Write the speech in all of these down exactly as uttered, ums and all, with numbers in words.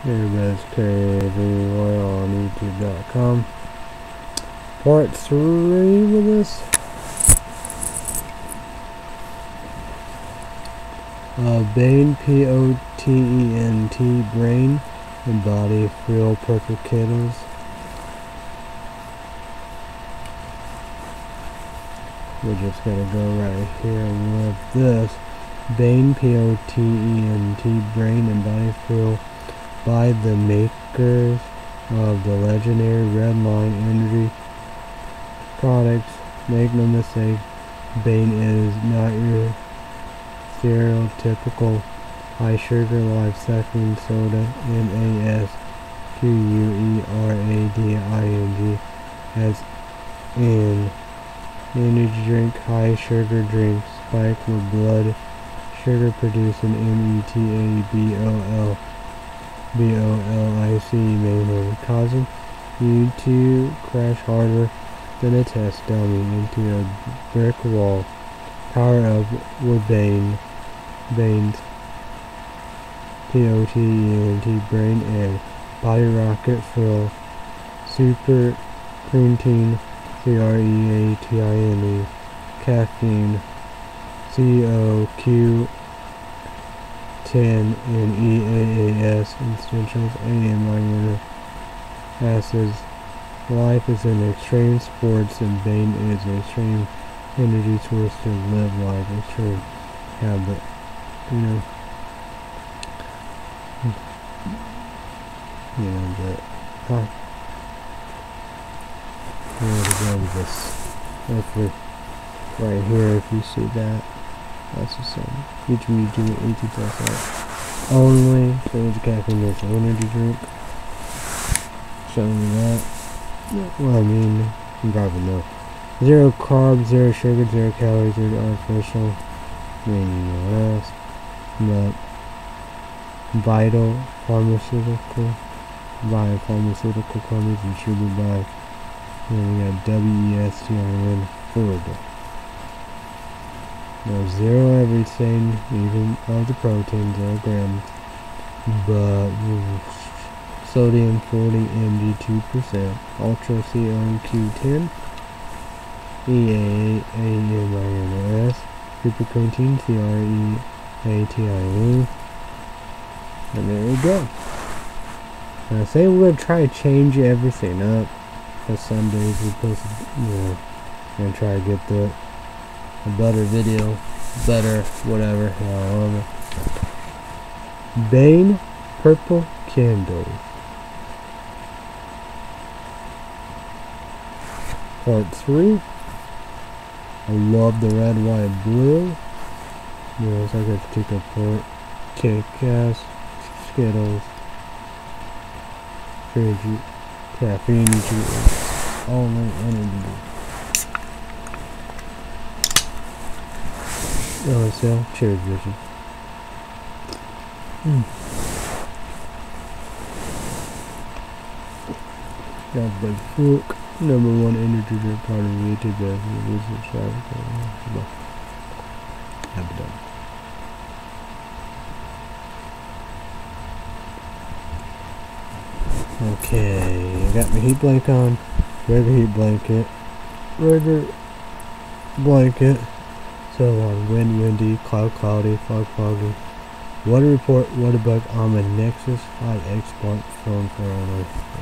Everybody's everywhere on YouTube dot com. Part three with this. Uh, Bane, P O T E N T, Brain, and Body Frill Purple Kettles. We're just gonna go right here with this. Bane, P O T E N T, Brain, and Body Frill by the makers of the legendary Redline Energy products. Make no mistake, Bane is not your stereotypical high sugar life sucking soda. M A S Q U E R A D I N G as an energy drink, high sugar drink spiked with blood sugar producing M E T A B O L B O L I C mainly, causing you to crash harder than a test dummy into a brick wall. Power up with Bane, Bane's P O T E N T, Brain, and Body Rocket Frill Super Creatine, C R E A T I N E, Caffeine, C O Q ten, and E A A S, essentials, amino acids. Life is an extreme sports, and Bane is an extreme energy source to live life extreme. Yeah, but you know, you know, but huh? Where to go with this? Hopefully, right here, if you see that. That's the same. Each me do eighty plus out. Only so much caffeine is an energy drink. Showing me that. Yeah. Well, I mean, you probably know. Zero carbs, zero sugar, zero calories, zero artificial. I mean, you know that. But vital pharmaceutical, via pharmaceutical companies and distributed by. Then we got W E S T R N Ford. No, zero everything, even of the protein, zero grams, but sodium forty M G two percent, ultra C O Q ten, E A A M I N O S, super creatine, C R E A T I N E, and there we go. Now, say we're gonna try to change everything up, because some days we're supposed to, you know, gonna try to get the a better video, better whatever, however. Bane Purple Candle. Part three. I love the red, white, blue. You know, it's like a particular part. Kick-Ass, Skittles, Energy, caffeine, only energy. Oh, so cheers, Richard. Mm. Got the Fruit, number one energy drink part of the YouTube business. Have it done. Okay, I got my heat blanket on. Regular heat blanket. Regular blanket. So on wind, windy, cloud, cloudy, fog, foggy. Weather report, weather bug on the Nexus five X smartphone phone.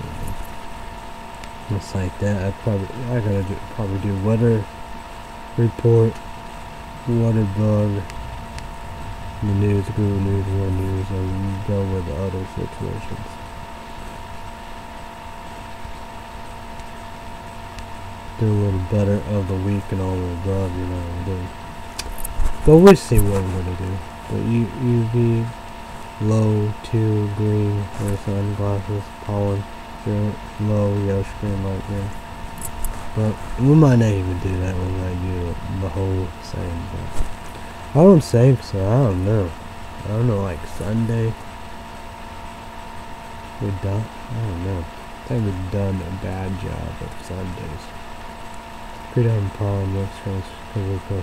Just like that. I probably I gotta do, probably do weather report, weather bug, the news, Google News, World News, and go with the other situations. Do a little better of the week and all the above, you know what I'm doing. But we'll see what we're gonna do. But U V, low, two, green, or sunglasses, pollen, zero, low, yellow screen, light green. But we might not even do that. We might do the whole same. But I don't think so. I don't know. I don't know, like Sunday. We done. I don't know. I think we've done a bad job of Sundays. Pretty on pollen, next because we're close.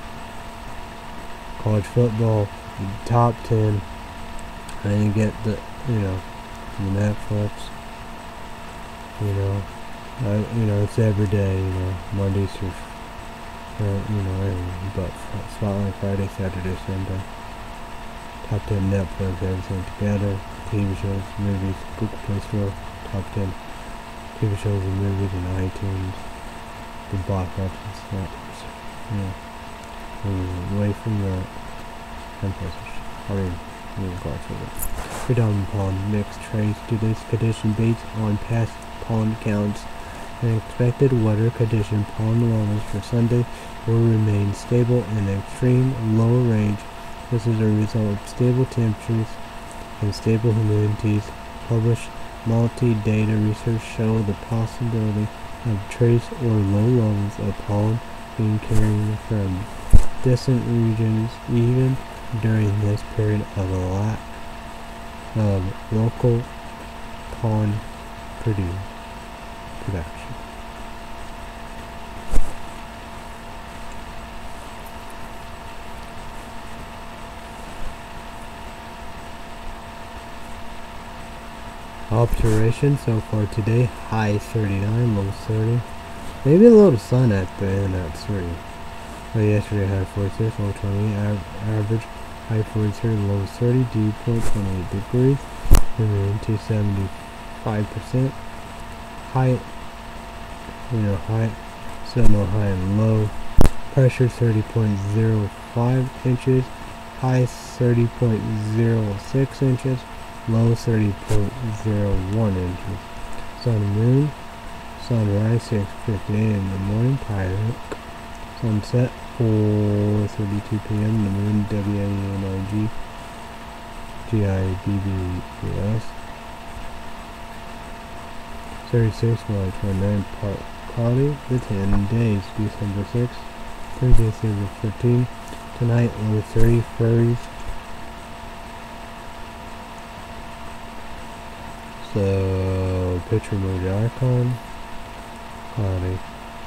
College football, top ten. I didn't get the you know, Netflix, you know, uh, you know, it's every day, you know, Mondays through, uh, you know, everything, but Spotlight Friday, Saturday, Sunday, top ten Netflix, everything together, T V shows, movies, Google Play Store, top ten T V shows and movies in iTunes, the box office, snaps, you know, we're away from the emphasis, I mean, regards to it. Predominant pollen mix trace to this condition based on past pollen counts and expected weather condition. Pollen levels for Sunday will remain stable in an extreme lower range. This is a result of stable temperatures and stable humidities. Published multi-data research show the possibility of trace or low levels of pollen being carried from distant regions even during this period of a lack of local pollen produce, production. Observation so far today, high thirty-nine, low thirty. Maybe a little sun at the end at three. But yesterday high forty-six, low twenty, av average high forty-three, low thirty, dew point twenty-eight degrees, humidity seventy-five percent, high, you know, high, still no high and low, pressure thirty point zero five inches, high thirty point zero six inches, low thirty point zero one inches. Sun and moon, sunrise six fifty-eight in the morning, Pilot. Sunset four thirty-two p m The moon, W A N I G, G I B B U S. thirty-six, July twenty-nine, part cloudy. The ten days, December sixth, Thursday, December fifteenth. Tonight, low thirty, furries. So, picture emoji icon, cloudy.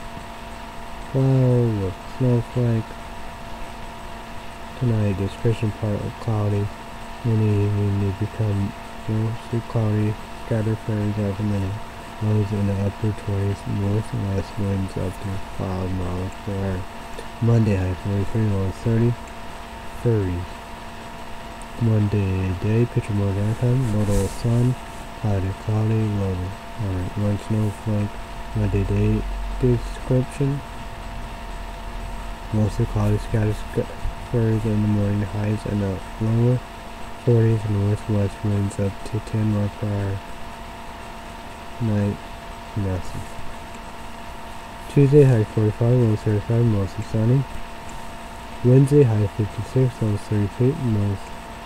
Cloud with snowflake. Tonight, description part of cloudy. In the evening, they become mostly cloudy, scattered furries every minute. Lows in the upper twenties, northwest winds up to five miles per hour. Monday, high forty-three, low thirty, furries. Monday day, picture mode icon, little sun, cloudy, cloudy, low. Alright, one snowflake. Monday day description. Mostly cloudy, scattered furries in the morning, highs in the lower forties, northwest winds up to ten miles per hour. Night, nothing. Tuesday, high forty-five, low thirty-five, mostly sunny. Wednesday, high fifty-six, low thirty-two, most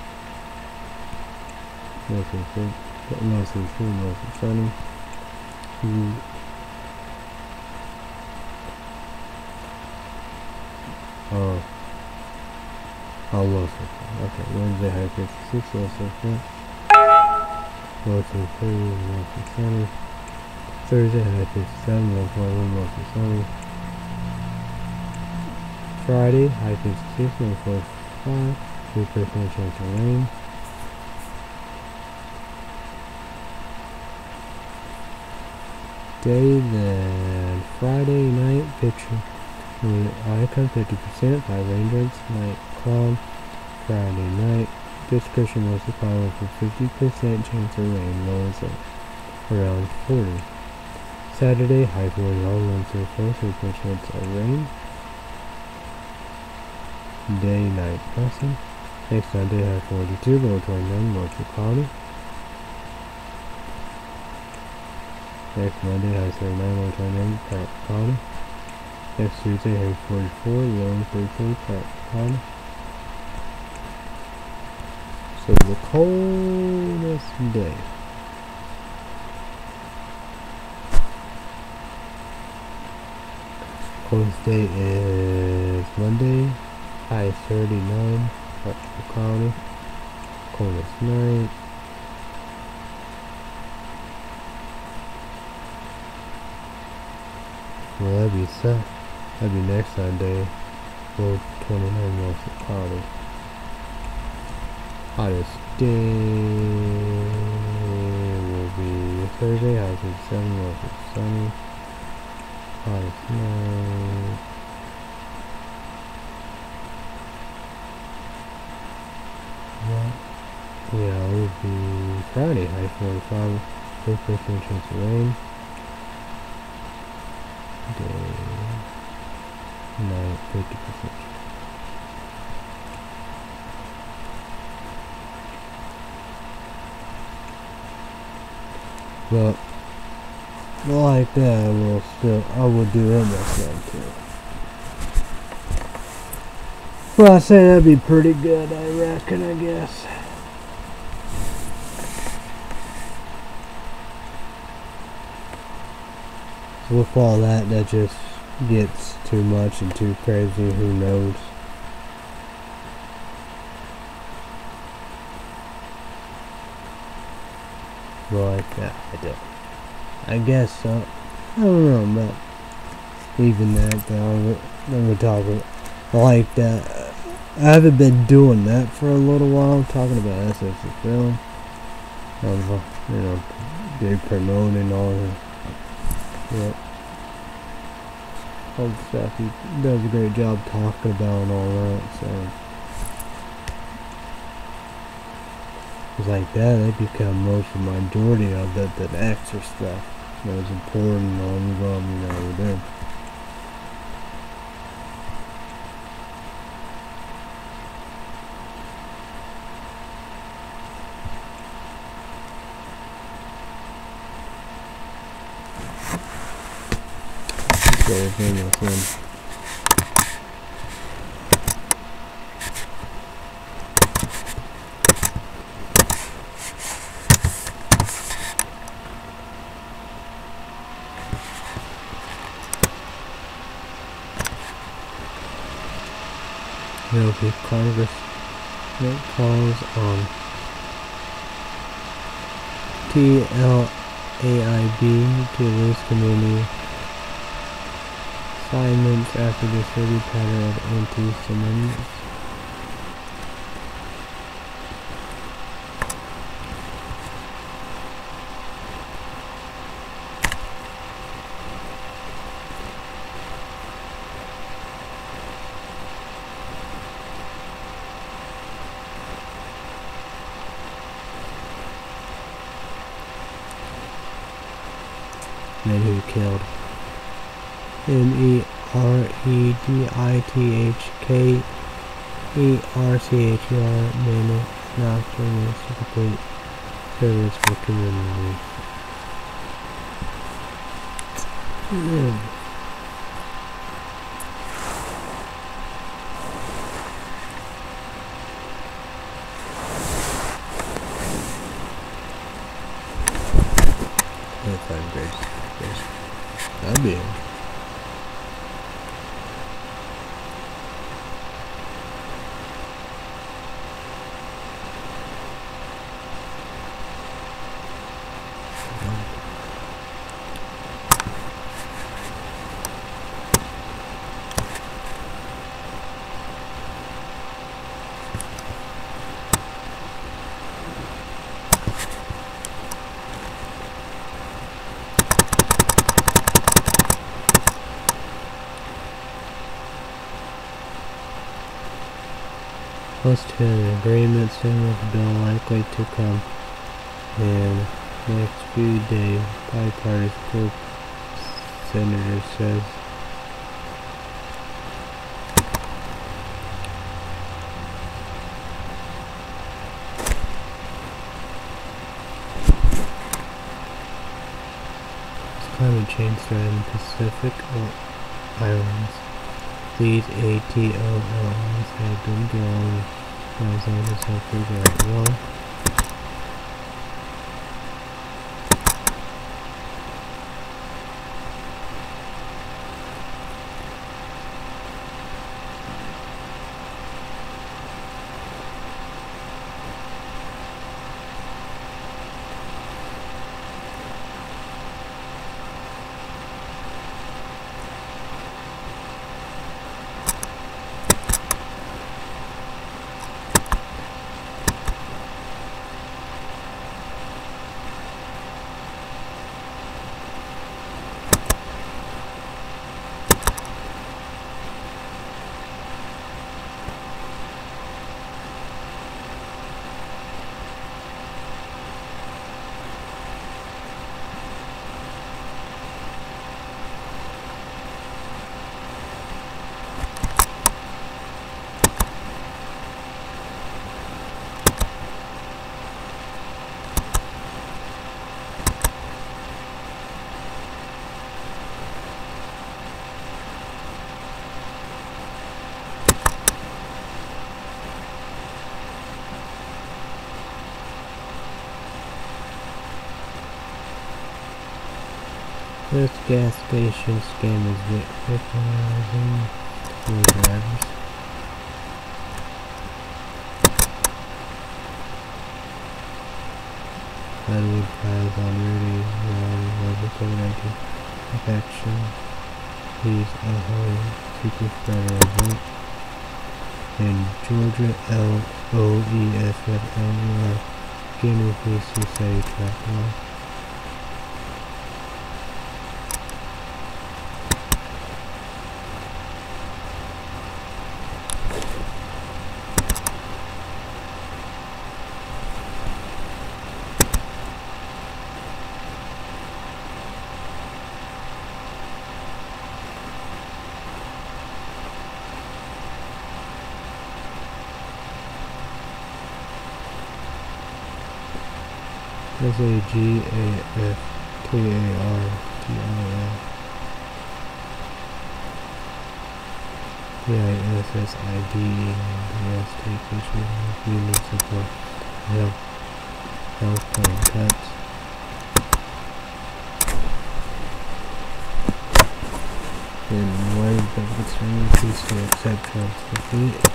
mostly sunny, mostly sunny, mostly sunny. Mm. Oh, oh, low thirty-five. Okay, Wednesday, high fifty-six, low thirty-five, mostly sunny, mostly sunny. Thursday, high fifty-seven, low forty-one, mostly sunny. Friday, high fifty-six, low forty-five, three percent chance of rain. Day, then Friday night, picture icon fifty percent, high rain drinks, night cloud. Friday night, description mostly cloud with a fifty percent chance of rain, lows of around forty. Saturday, high forty-one, low thirty-four, three percent chance of rain. Day, night, nothing. Next Sunday, high forty-two, low twenty-nine, mostly cloudy. Next Monday, high thirty-nine, low twenty-nine, part cloudy. Next Tuesday, high forty-four, low thirty-four, part cloudy. So the coldest day. Coldest day is Monday, high thirty-nine, partly cloudy. Coldest night. Well, that'd be set. That'd be next Sunday, low twenty-nine, mostly cloudy. Hottest day. Thursday, highs in seven, lows in sunny. Highs nine. Yeah, it would be Friday, high forty-five, fifty percent chance of rain. Day night, fifty percent. But like that, I will still, I will do that next time too. Well, I say that'd be pretty good, I reckon, I guess. So with all that, that just gets too much and too crazy, who knows. Like that, I do. I guess so. I don't know, but even that, though, then we're talking like that. I haven't been doing that for a little while, talking about S S the film. Um, you know, they promoting all the, yep, all the stuff. He does a great job talking about and all that, so. It's like that, they become most of the majority of the, the extra stuff that was important on the album, you know, there. So everything else in. There will be Congress make calls on T L A I B to list committee assignments after the steady pattern of anti-Semitism. Men who killed M E R E D I T H K E R C H E R men not journalists to complete service for community. Mm. That's like great. That'd be it. Close to an agreement soon with the bill likely to come in next few days, bipartisan group senator says. Climate change threat in Pacific Islands. These A T O Ls have been growing as others have figured out why. This gas station scam is victimizing poor drivers. Hollywood files on Rudy Ron COVID nineteen infection. He's a high super spreader event. And Georgia L O E S F L E R again refused to say track law. S A G A F K A R T I L P I S S I D E and S take issue with union support health health plan cuts. And why is that concern please to accept Trump's defeat?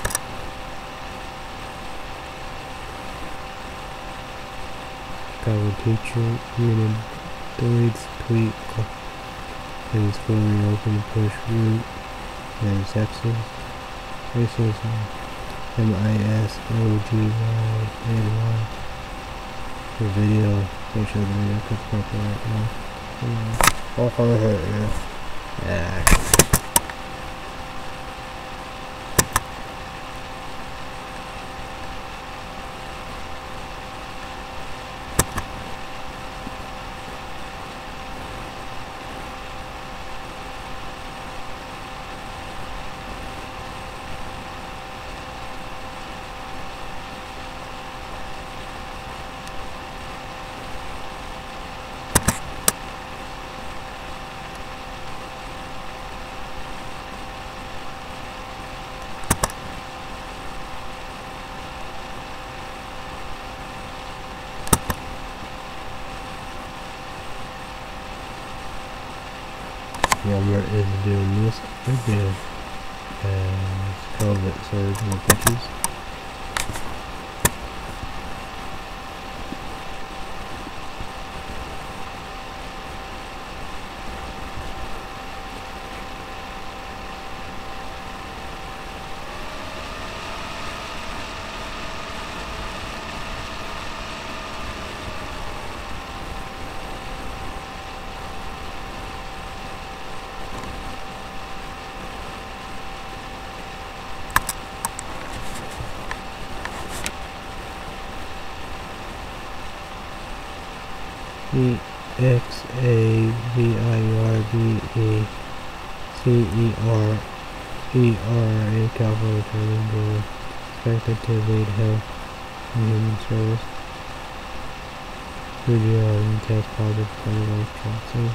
Chicago teacher union deletes tweet and school reopen push root and sexist racism M I S O G Y N Y. The video they show the video could purple right now. Oh, yeah. Yeah. Walmart is doing this again as COVID surge in the pictures. E X A V I R B E C E R E R A California Attorney General expected to lead Health and Human Service. Rudy Ron test positive for the Johnson.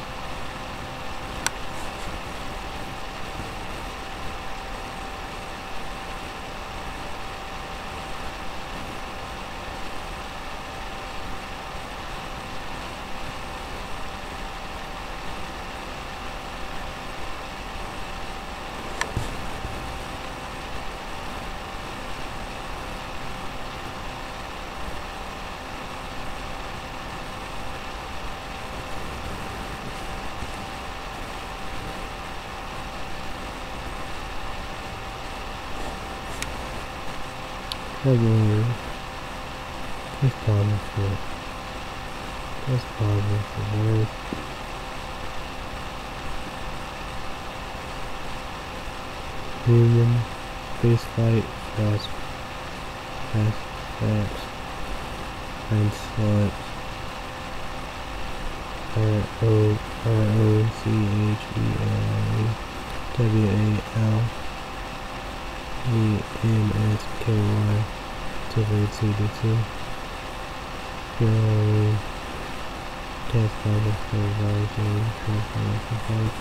February. Test positive for test positive for virus. Human spaceflight fast fast flaps and sluts R O R O C H E L I W A L E N S K Y to read C D C. Purely test positive for virus and transformation flight.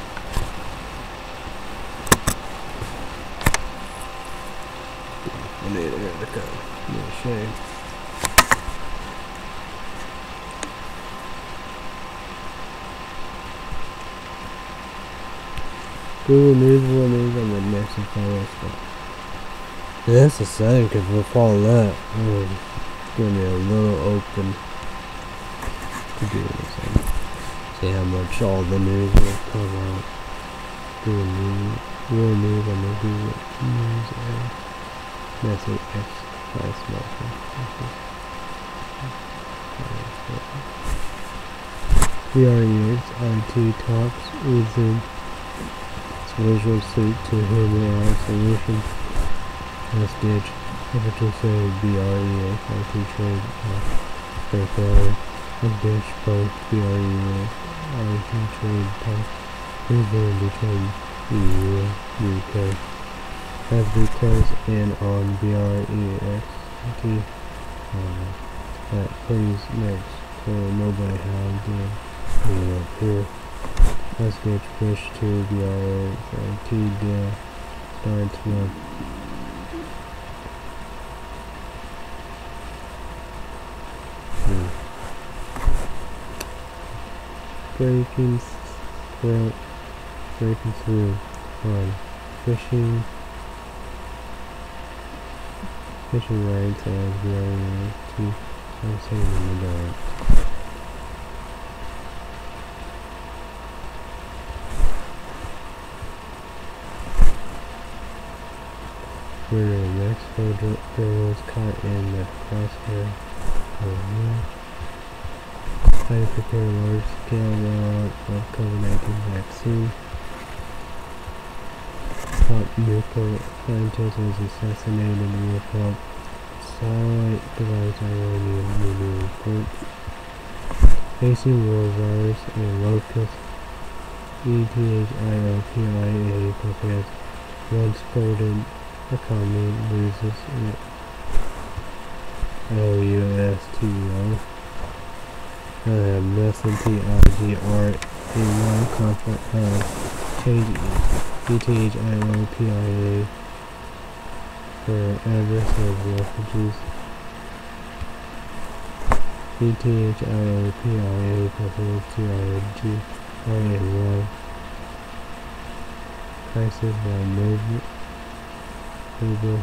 I need to get the code. No shame. Google News, World News, and the next and final spot. And that's the setting, because we're following that. Oh, it's going to be a little open to do this. See how much all the news will come out. Google News, World News, and the Google News, and that's an X class marker. V R E X I T talks within its Visual Suite to hammer out solutions. Last ditch effort to say V R E X I T trade breakwater. Last ditch post V R E X I T trade talk within between E U and U K. Have because and on V R E X I T uh, that please next so nobody has the uh, here. Let's get push to V R E X I T deal starts with hmm. breaking through breaking through on fishing fishing rights as V R E X I T. I'm saying in the dark. Murder in Mexico, girl was caught in the crosshair of how to prepare a large-scale rollout of COVID nineteen vaccine. Top nuclear scientist was assassinated in Nepal. Satellite device Iranian media reports. Facing war virus and locust. E T H I O P I A prepares once golden economy loses it. L U S T O. I have nothing T I G R A Y conflict of change E T H I O P I A for address of refugees. E T H I O P I A prefers T I G R A Y. Crisis by movement. Google.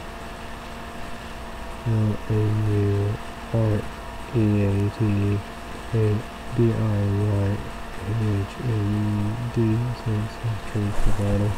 L A U R E A T A B I Y H A U D since history for battle.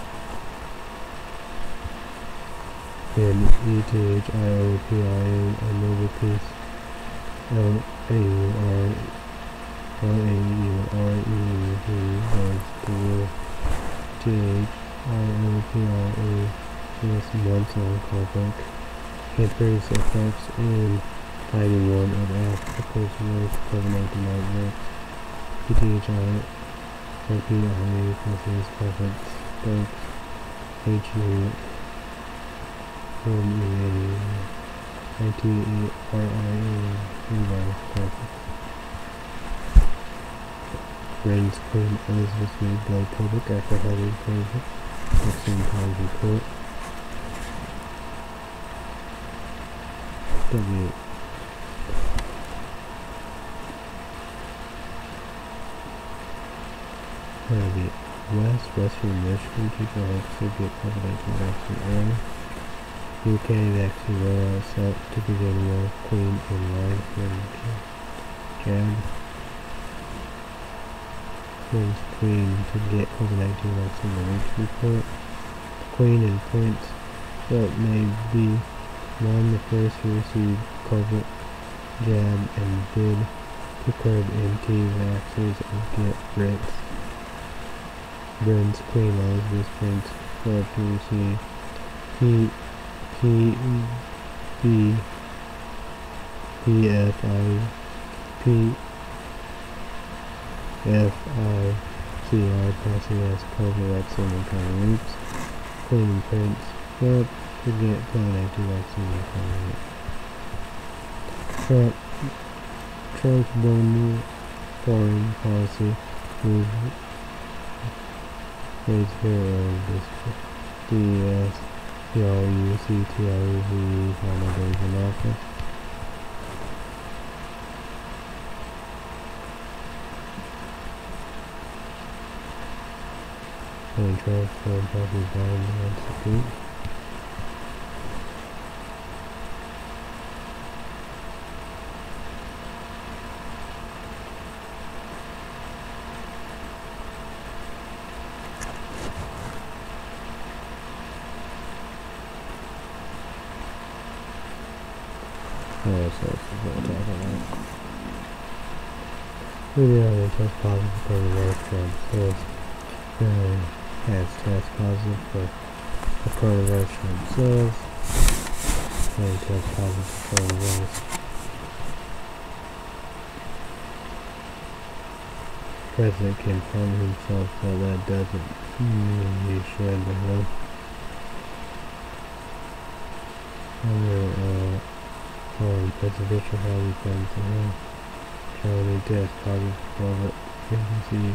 And E T H I O P I A a noble peace. L A U R L A U R E who was the war. T H I O P I A was months long conflict. Canterbury's effects in fighting one of Africa's worst COVID nineteen outbreaks. E T H I O P I A considers conflict spokes. H U M E A I T E R I A revised conflict. Reigns Queen Elizabeth made go public after having COVID. Vaccine Times report. W. Harvey. West, Western Michigan, people hope to get COVID nineteen vaccine early. U K vaccine rollout set to begin with Queen in line for jab. Queen's Queen to get COVID nineteen vaccine the week's report. Queen and Prince Philip may be among the first to receive COVID jab and bid to curb anti-vaxxers and get Brits. Britain's Queen Elizabeth Prince Philip to receive P P B P F I P F I C I passing as COVID vaccine in coming weeks. Queen and Prince Philip to get COVID nineteen vaccine in coming weeks. Trump Trump's bold foreign policy move is hero of this D E S P R U C T I V E final days in office. A Donald Trump for President Biden and Supreme. Oh, so this is what we're talking about. Video only test positive for the restaurant sales. Really has test positive for the coronavirus themselves. Only test positive for the coronavirus. President can harm himself, so that doesn't mean he should, you know. Other, uh, on presidential rally funds, you know. Charlie test positive for the agency.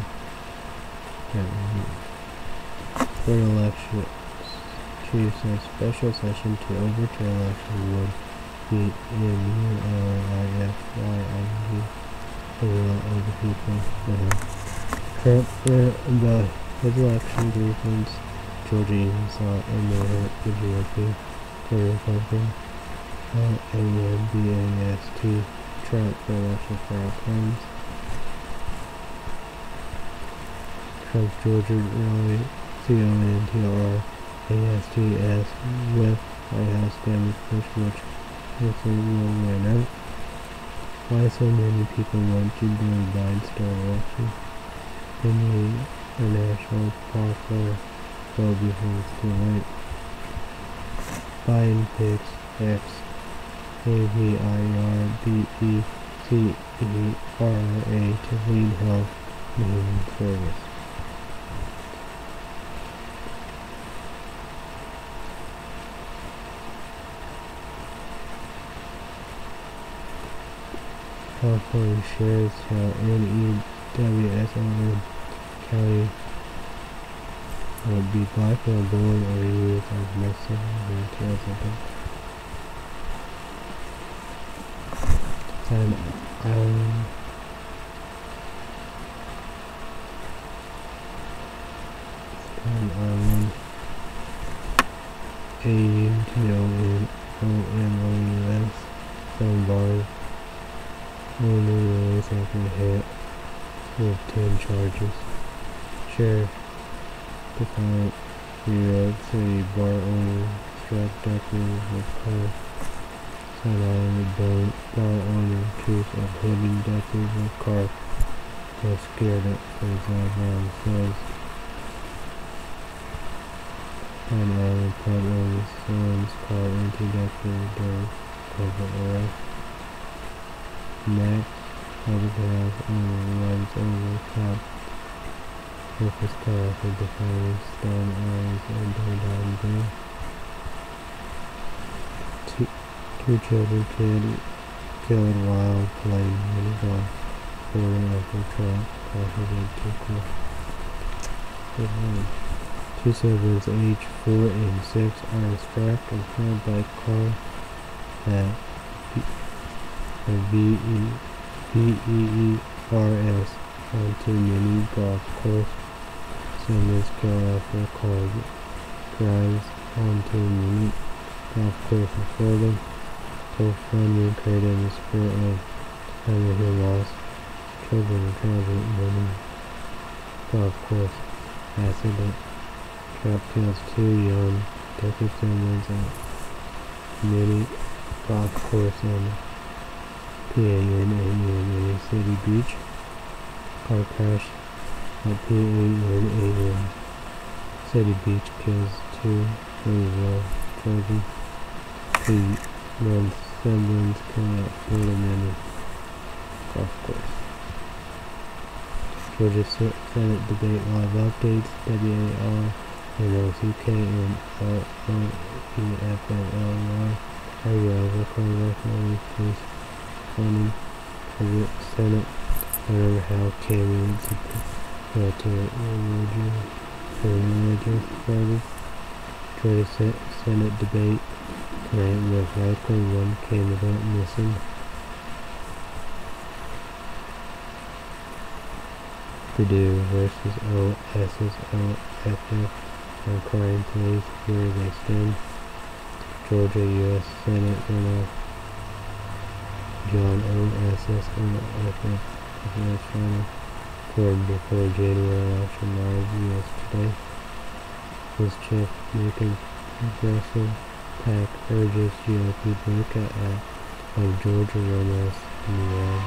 For election, chiefs a special session to overturn election would be in U L I F Y I G, the will of the people. Trump about his election grievance. Georgia even saw and they hurt the G O P for Republican. L A M B A S T, Trump for election for all claims. Trump Georgia rally, C O N T R A S T S, with White House damage push, which looks like will win out. Why so many people want to do a Biden style election? They need a national popular vote before it's too late. Biden picks X, A V I R B E C E R A to lead health and human service. California shares how N E W S L County will be black or born or used as necessary resident. San Island. San Island. A U T O N O M O U S. Some bars. Only release after hit with ten charges. Sheriff defiant New York City bar owner struck deputies with car. San Island bone bar owner accused of hitting deputies with car. Was scared up for his life around says. San Island pub owner slams car into deputy during corporate arrest. Next, public house owner runs over cop with his car for defying stone eyes and turned on down. Two, two children kid, killed while playing mini golf, boarding up a truck, possibly took off. Two siblings aged four and six are strapped and held by a car at a V E E R S onto mini golf course. Simmons got off their car, drives onto mini golf course before them. GoFundMe created in the spirit of family who lost children in transit mini golf course accident. Trap kills two young Tucker Simmons at mini golf course in P A N A N A City Beach. Car crash at P A N A N City Beach kills two Louisville children. Three young siblings kill at Florida Mini golf course. Georgia Senate debate live updates. W A R N O C K and L O E F L L Y. Are you ever congressional police funding for the Senate? I remember how Cammy to to religion for religious party. Georgia Senate debate tonight with likely one candidate missing. Purdue versus O S S O F F on crime plays. Here they stand. Georgia U S Senate runoff. John O S S O F F against China. Ford before January election live U S Today. Was Jeff making aggressive pack urges G O P boycott act of Georgia runoffs in the ad.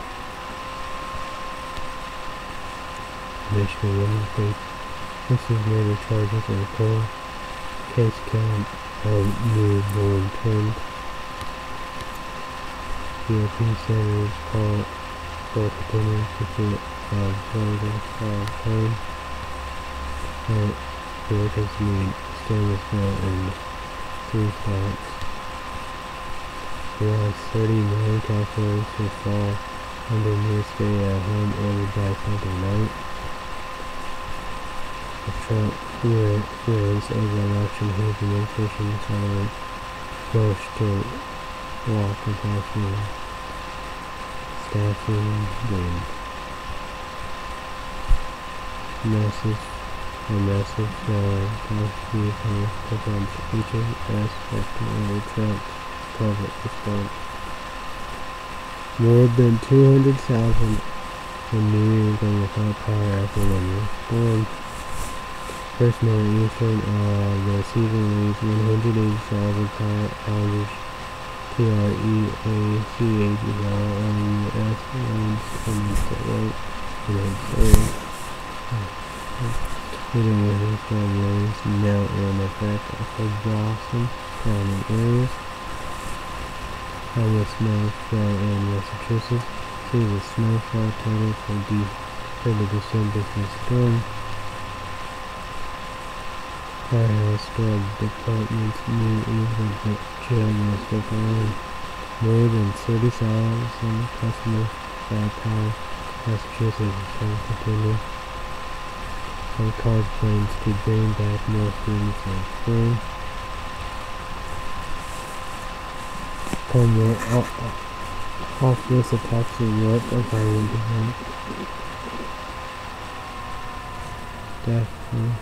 Michigan woman faced massive murder charges on cold case count of newborn twins. G O P senators call for continuing pursuit of Georgia fall home. But Georgia's need stainless steel in three spots. Around thirty million Californians to fall under new stay-at-home order by Sunday night. The Trump wins over election, his administration decided Bush to walk compassion staffing gains. Massive a massive uh, contribution prevents H S F Trump's public response. More than two hundred thousand in New England without power after winter storm. First Northeastern, uh, the season leads one hundred eighty thousand power outage. T R E A C H R O U S lines coming to right in its area. Even with these storm rains now in effect for Boston surrounding areas. How much snow fell in Massachusetts? See the snowfall total for the for the December storm. Firehouse Drug Department's new England jail was open. More than thirty thousand customers by power. Massachusetts is trying to continue. Some cars plans to bring back more students in spring. Come off, off this attacks in Europe of Ireland event. Definitely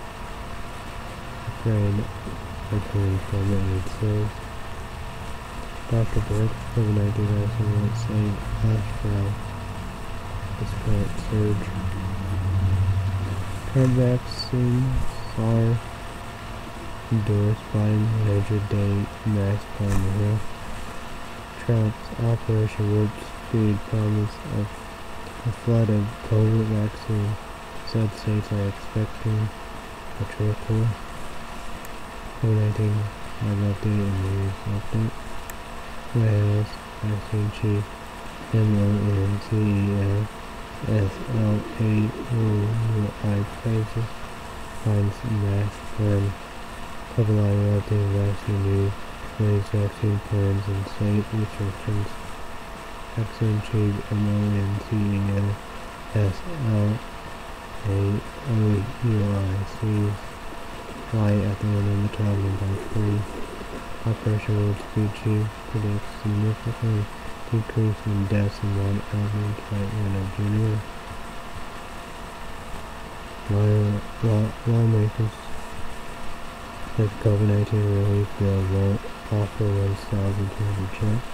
afraid of coming from it, it says. Doctor Bird, COVID nineteen also won't say flash for this current surge. Trump vaccines are endorsed by Major Day mask on the Hill. Trump's Operation Warp Speed promise of a flood of COVID vaccine. Said states are expecting a trickle. COVID nineteen live update and news update. White House Vaccine Chief M O N C E L S L A U I Pfizer finds mask firm. COVID live update vaccine news. Latest vaccine plans and site restrictions. Vaccine Chief M O N C E L S L A O U I sees light at the end of the tunnel by three. Operation Warp Speed Chief predicts significant decrease in deaths in one average by end of January. Law, law, lawmakers with COVID nineteen relief bill won't offer one thousand two hundred checks.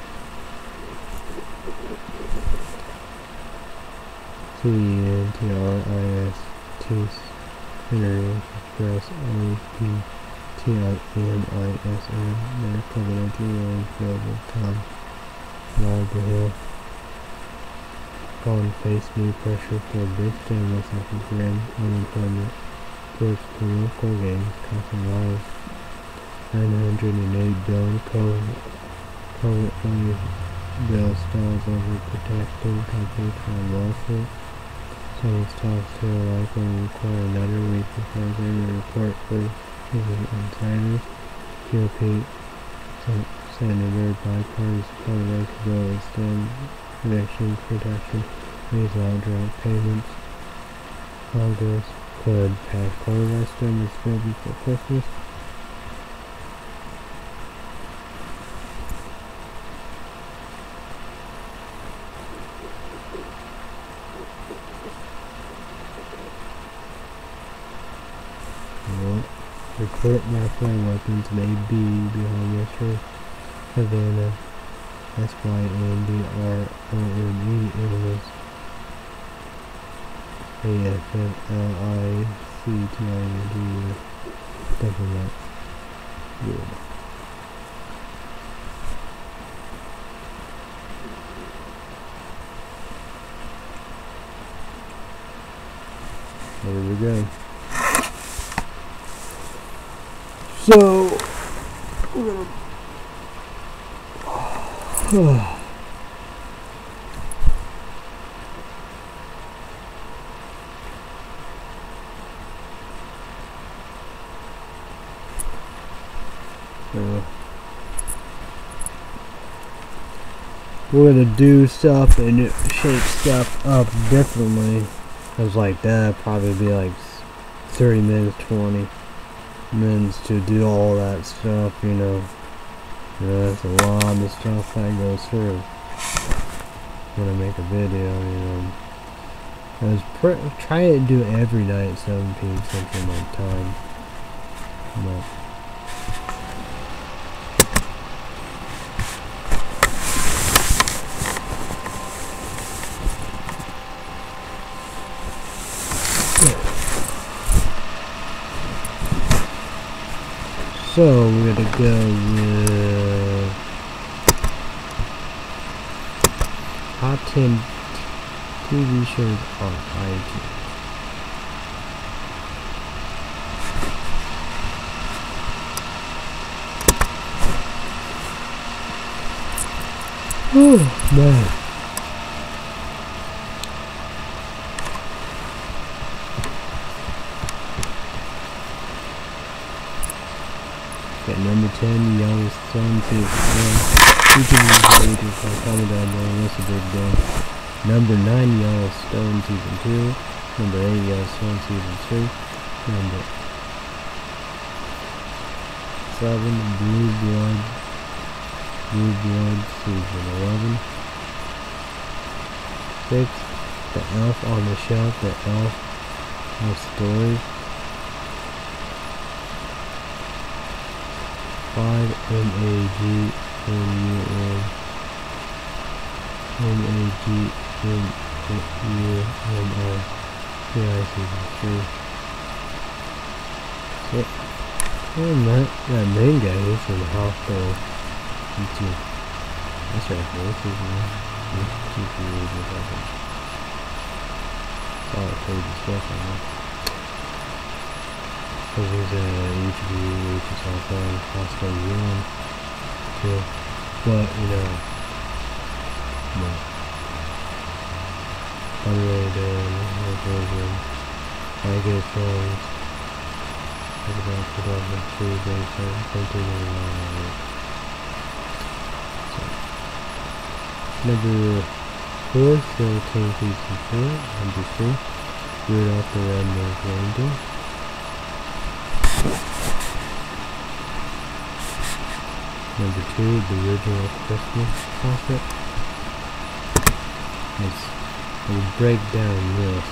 C E N T R I S T Senator Express O P T I N I S N their COVID nineteen relief bill will come along the hill. On face new pressure for big stimulus after grand unemployment puts political gains costing lives. nine hundred eight billion COVID relief bill stalls over protecting companies from lawsuit. Senate talks to likely require another week before the report for insiders. G O P Senator bipartisan public bill extend eviction protection, raise out drought payments. Congress could pass coronavirus stimulus bill before Christmas. Fort Marflame weapons may be behind yesterday. Havana. S Y N D R O N E animals. A F F L I C T I N D. Definitely not good. There we go. So we're gonna so we're gonna do stuff and shape stuff up differently. I was like that probably be like thirty minutes, twenty minutes to do all that stuff, you know. You know, that's a lot of stuff that goes through when I make a video, you know. I was pr trying to do it every night, seven P M Central my time. But so we're gonna go with top ten T V shows on iTunes. Oh man. At number ten, Yellowstone Season one. You can use the agents on comment down below. What's a big deal? Number nine, Yellowstone Season two. Number eight, Yellowstone Season three. Number seven, Blue Blood. Blue Blood Season eleven. six, The Elf on the Shelf. The Elf of Stories. five, M A G N U N M A G N U N I P I Season three. Six, and that, that main guy is in the hospital. YouTube. That's right, this is one. Two periods of that. Oh, I played the stuff on that. Because there's a H B, which is also in Costco one, too. But, you know, no. Unrated, no version, I get songs, talk about two thousand two, based on something in so. Number four, Still King Season four. Number three, Rudolph the Red-Nosed Reindeer. Number two, the original Christmas concert. Let's, let's break down this.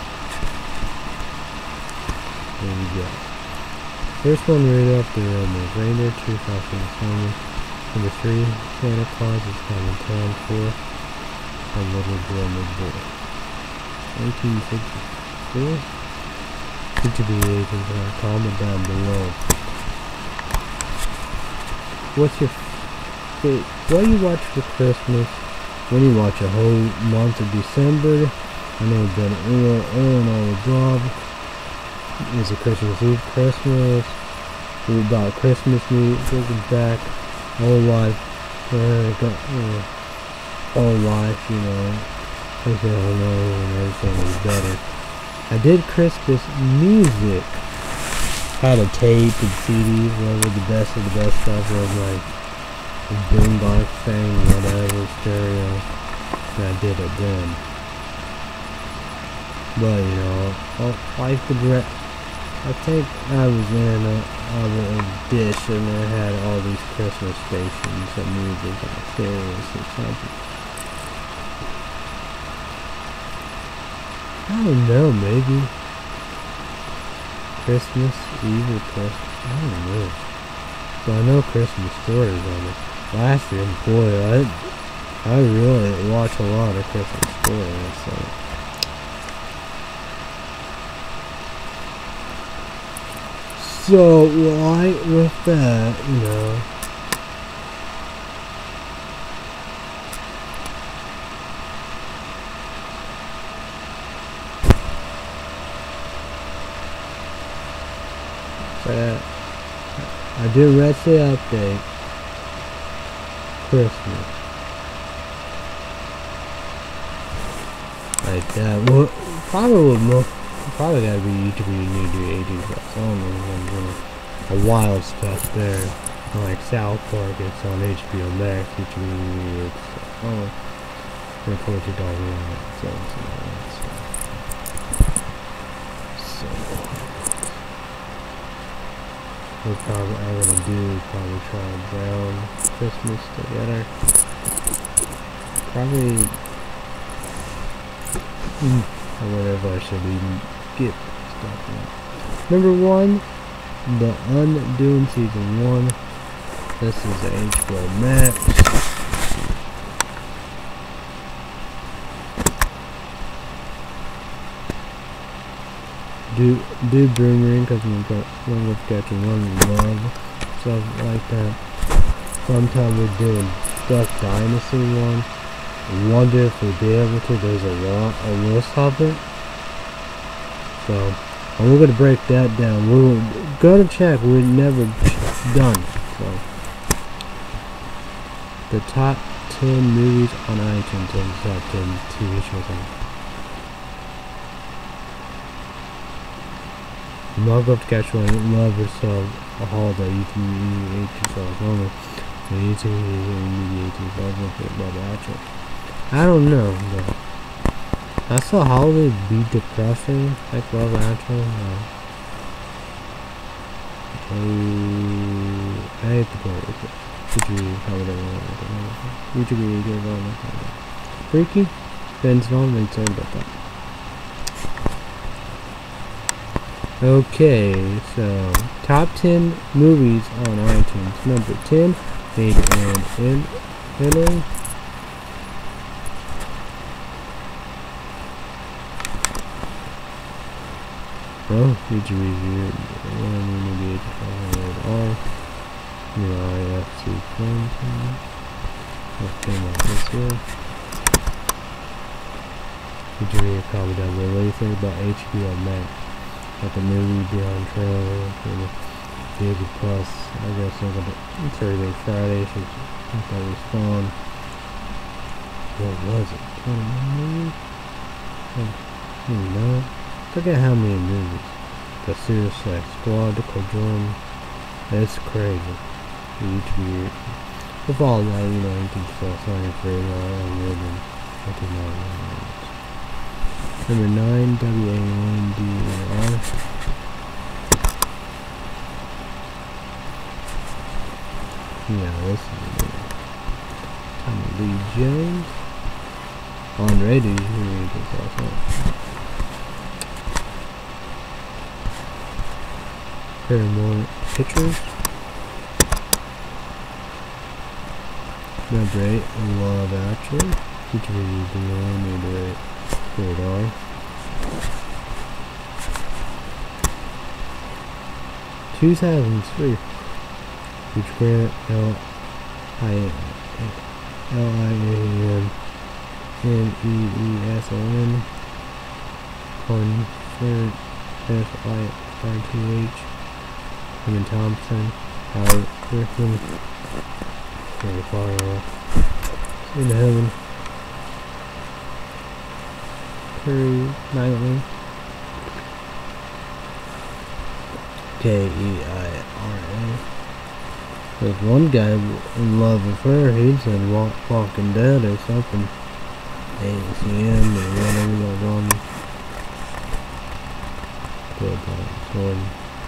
There we go. First one, Rudolph the Red-Nosed Reindeer, two thousand seven. Number three, Santa Claus is Coming to Town. Four, A Little Drummer Boy. nineteen sixty-four. Each of the agents are comment down below. What's your favorite? What do you watch for Christmas? When you watch a whole month of December? I know it's been all, all in all above. Is it Christmas Eve, Christmas? What about Christmas music? Looking back, all life, uh, got, uh, all life, you know. I said, oh no, and everything was better. I did Christmas music. Had a tape and C Ds, whatever the best of the best stuff was, like a boombox thing, whatever, stereo. And I did it then. But you know, all, life the direct. I think I was in a, a, a dish and it had all these Christmas stations of music on Sirius or something. I don't know, maybe. Christmas Eve or Christmas? I don't know. But I know Christmas Story is on it. Last year, boy, I, I really watch a lot of Christmas Story, so. So, right with that, you know. Uh, I did rest the update. Christmas. Like that. Well, probably would more. Probably gotta be YouTube you need to do eighties. That's all I'm doing. A wild stuff there. Like South Park, it's on H B O Max, which means it's oh, they're forty dollars. So, so, so. What probably I'm gonna do is probably try a brown Christmas together. Probably mm, or whatever I should even get stuff in. Number one, The Undoing Season one. This is the H B O Max. Do do Boomerang because I'm going with catching one love stuff like that. Sometime we're doing Duck Dynasty one. I wonder if we'll be able to. There's a lot a list of it. So and we're gonna break that down. We're gonna check. We're never done. So the top ten movies on iTunes and the top ten T V shows on. I'm not going to catch one. Love yourself a holiday. You can mediate yourself only. And you can mediate yourself with it, Bob Hatcher. I don't know, but I saw holiday be depressing, like Love Actually. No. I, I hate to play with it. Could you probably don't want to. You could be good on it. Freaky? Ben's phone, and sorry about that. Okay, so top ten movies on iTunes. Number ten, Made in Italy. Oh, did you review it? Maybe it's all. You know, I F C content. Okay, like this here. Did you read a comment down below? What do you think about H B O Max? Like a movie beyond trailer and Disney Plus. I guess I'm gonna Thursday, Friday should think that was fun. What was it? twenty-one movies? I don't know. Forget how many movies. The Suicide Squad, the Quadron. That's crazy. Each year. With all that, you know, you can still sign up for it all and live in fifty-nine. Number nine, W A N D R. Yeah, this is it. Tommy Lee Jones. On radio, you read this also. Paramount Pictures. Number eight, Love Actually. Featuring the number eight. Hold on. two thousand three. Which grant L I L I A M N E E S O N Convert F I R T H Herman Thompson Howard Griffin very far off in heaven. Curry Knightley. K E I R A. There's one guy in love with her. He's in Walk, Walking Dead or something. A C M or whatever goes on. Good one.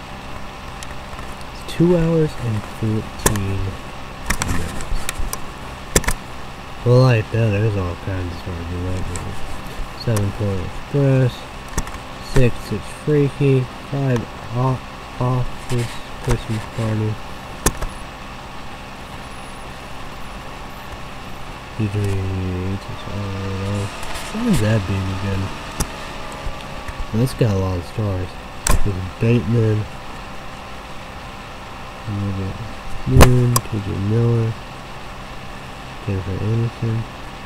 It's two hours and fourteen minutes. Well, like that, there's all kinds of stuff to do that. Seven Point Express. Six, it's Freaky. Five, off, office Christmas party. What is that being again? Well, this got a lot of stars. There's Bateman, Moon, T J Miller, Jennifer Anderson.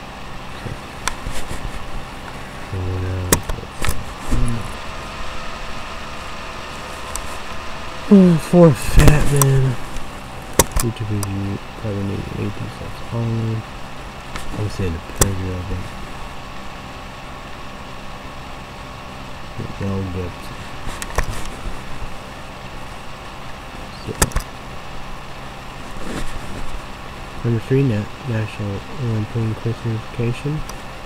Oh, four fat man. YouTube review, probably need eighteen cents only. I'm saying the preview of it. Mel Gibson. So. Number three, Nat National Lampoon Christmas Vacation.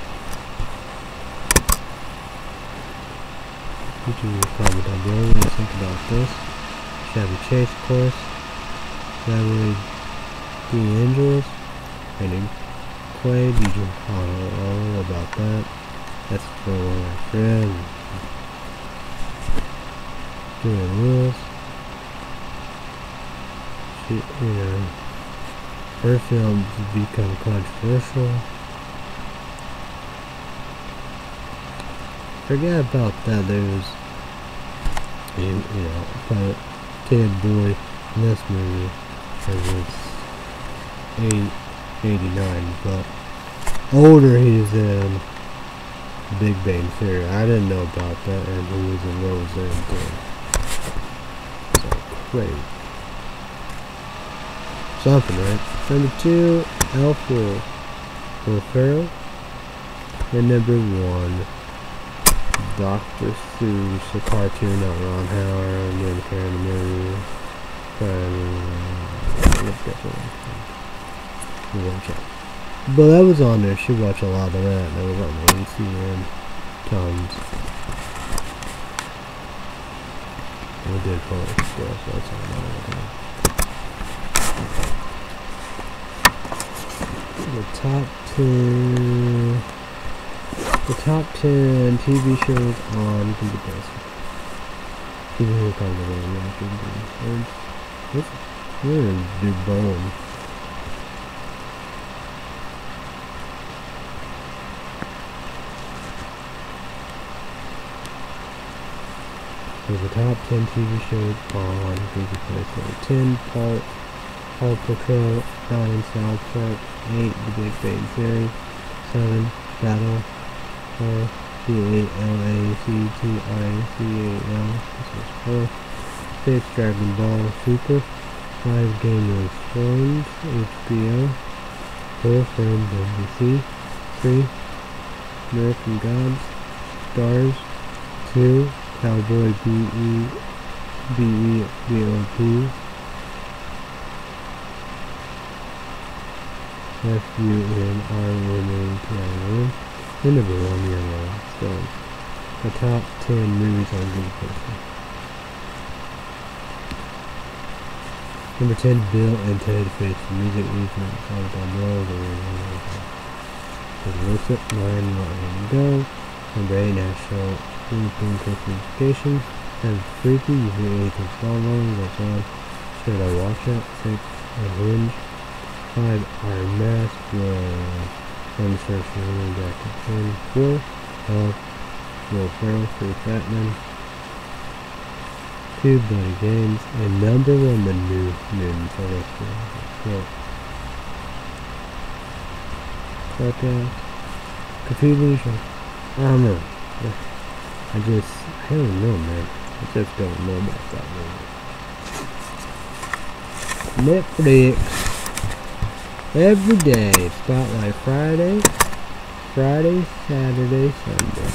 YouTube comment down below what you think about this. Chevy Chase, of course. Family DeAngelis. Rainy Quaid. You can follow about that. That's for one of my friends. Julian Lewis. She, you know, her films become controversial. Forget about that. There was, you, you know, but kid boy in this movie because it's eight eighty-nine, but older he's in Big Bang Theory. I didn't know about that, and he was in Roseanne too. So crazy. Something, right? Number two, Elf Will, Will Ferrell. And number one, Doctor Seuss, the cartoon, not Ron Howard, Jim Carrey, the movie. Um, but that was on there. She watched a lot of that. That was on the A C N. Tons. We did Polar Express. That's on that. The top ten. The top ten T V shows on T V Plus. T V shows on the What's we're gonna do bone. So the top ten T V shows on T V Plus. ten Paw Paw Patrol, nine South Park, eight The Big Bang Theory, seven Battle. four, C A L A C T I C A L, this is four, six, Dragon Ball Super, five, Game of Thrones, H B O, four, Friends, N B C, three, American Gods, Stars, two, Cowboy B E B E B O P, F U N R N A T I N, and number one, Yellow Stone. The top ten movies on Google Play. Number ten, Bill and Ted Face the Music. Each one comment down below. There's Lucid, nine, Let Him Go. Number eight, National Lampoon Christmas Vacation. seven, Freaky, you hear anything small long, that's on. Should I watch it? six, Unhinged. five, Iron Mask. Uh, One search for running back to ten, four, Health, Will Ferrell, three, Fatman, two, Bloody Games, and number one, the new Mutants. So that's cool. Podcast, Computer Show. I don't know. I just, I don't know, man. I just don't know about that movie. Netflix. Every day, Spotlight Friday, Friday, Saturday, Sunday.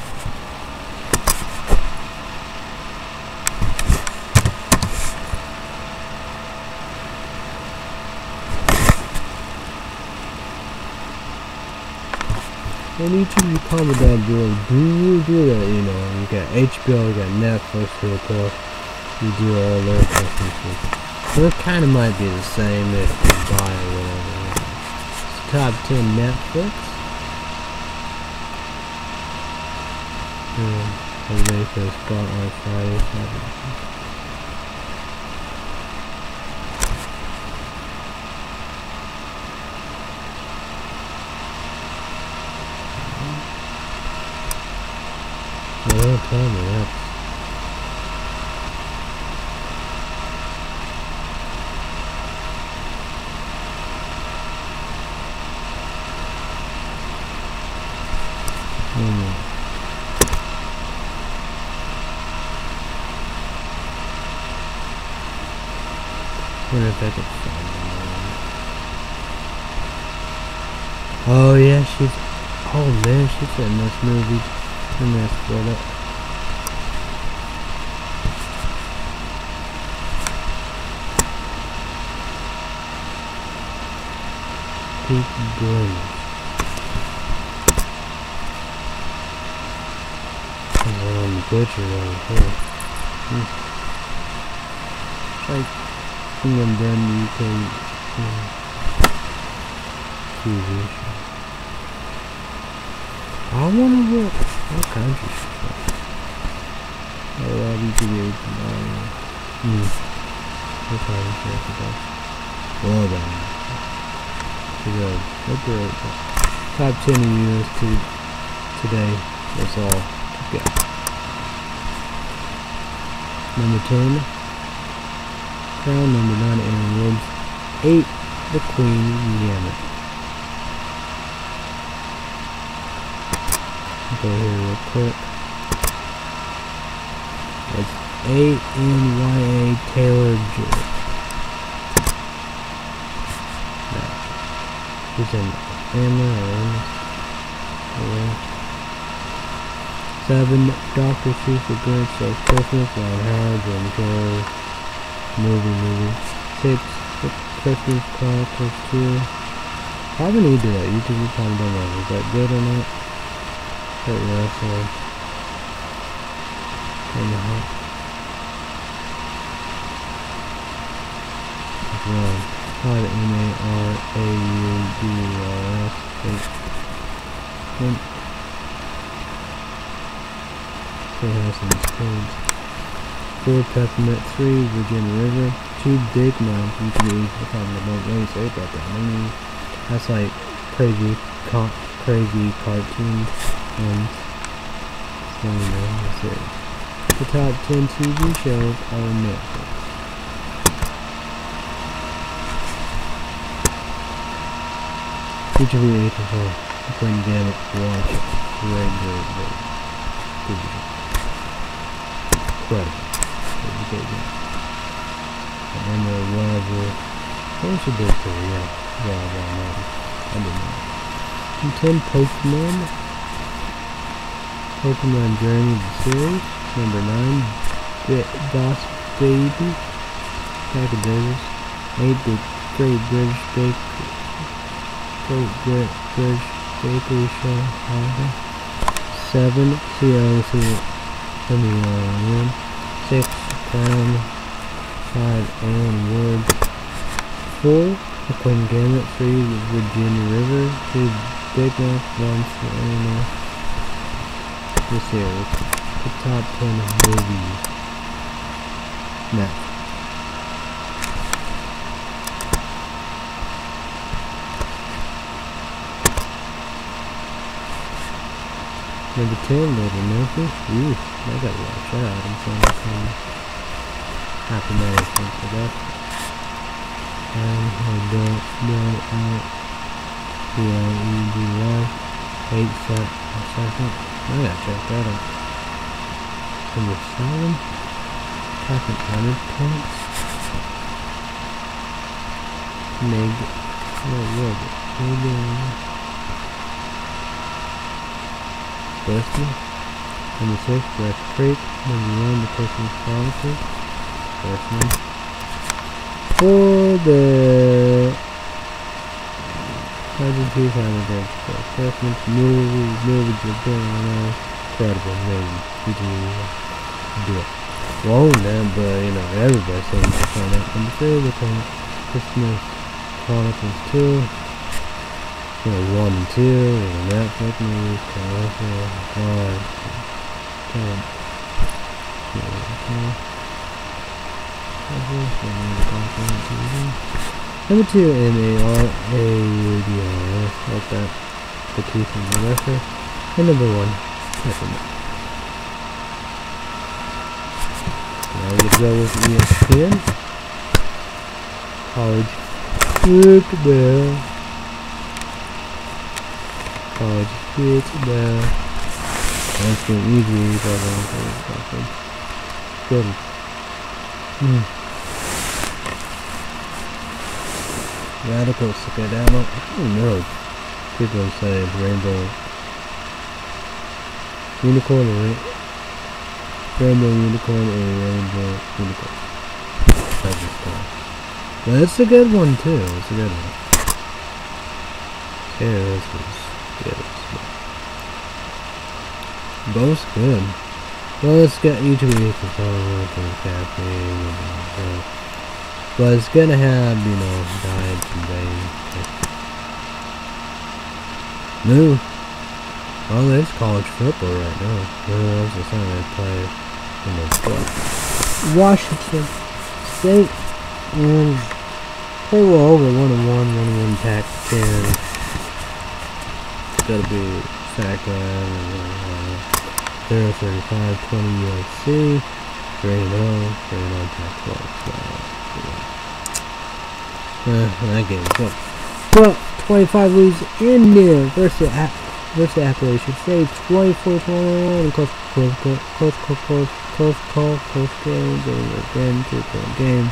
And each of you comment down below, do you do that? You know, you got H B O, you got Netflix, of course. You do all their Christmases. So it kind of might be the same if you buy or whatever. It's top ten Netflix. Um, Everybody says Spotlight Friday. Well, don't tell me that. Hmm. Wonder if I could find them. Oh yeah, she's. Oh man, she's in this movie. In this photo. Peak Blinders. Um, Butcher right here. Hmm. Like England then U K um, T V show. I wonder what what country she's from. Oh, I'll be too big to know. Hmm. That's how we say it. Well done. Good. Look at top ten news to today. That's all. Yeah. Number ten, Crown. Number nine, Aaron Woods. Eight, The Queen Gambit. Go here real quick. It's A N Y A Taylor Joy. He's in Emma or Emma. Seven, Doctor Seuss The Grinch Loves Christmas, Ron Howard, Jim Carrey, movie, movie. Six, The Christmas Chronicles two. Probably need to do that. YouTube probably don't know. Is that good or not? But yeah, so. One. Pod M A R A U D R S. Eight. Four, Peppermint. Three, Virginia River. Two, Big Mouth. You can use the problem about what you say about that. I mean, that's like crazy, co crazy cartoons. And so, you know, that's it. The top ten T V shows on Netflix. Each of the eight of her. Queen Gambit. Watch it. Great, great, great. Good. Incredible. And uh, whatever. What should do for you? Yeah. Yeah, yeah, no. I didn't know. And ten, Pokemon. Pokemon Journey the series. Number nine, Boss Baby. Pack of Burgers. Eight, The Great British Bakery. Great Brit British Bakery Show. Holiday. Seven, C O C. Let me uh, one. Six, Crown. Five, Aaron Woods. Four, The Queen Gambit. Three, Virginia River. Two, Big Mouth. One, Selena. The series. The top ten movies. Next. Number ten, Little Memphis. Ooh, I gotta watch that. I'm saying that's um, Happy Medicine for that. And I don't know out. B L E D Y. Eight set a second. I gotta check that out. Number seven. Captain Hundred Points. Meg. What was it? Maybe. Buster. Number six, West Creek. Number one, The Christmas Chronicles. First one. For the Legend Chief Hammer Christmas movie, movie Japan, incredible, amazing. You can do it. Well, then, but you know, everybody says it's on it. Number three, The Christmas Chronicles two. You know, one and two, and Netflix movies, commercial, God, Number two, M A R A U D R S, like that. The teeth and the wrestler. And number one, Peppermint. Now we get to go with E S P N. College football. College football. That's an easy, but I don't good. Mm. Radical skedaddle. Who knows? People say rainbow unicorn or rainbow unicorn or rainbow unicorn. That's just fun. But it's a good one too. It's a good one. Yeah, this was good. Both good. Well, let's get each week to talk about the caffeine and stuff. But it's gonna have, you know, diets and things. No. Oh, there's college football right now. No, that's the same they play in the sport. Washington State and play well over one and one, one and one Pac ten. It's gotta be Sacramento. zero thirty-five twenty U S C. three and oh, three and oh Pac twelve. So, yeah. Uh, that game's good. Well, twenty-five leads in there versus App versus Appalachian State. twenty-four twenty-one. Close, close, close, close, close, close, close call, close game, game again, two point game.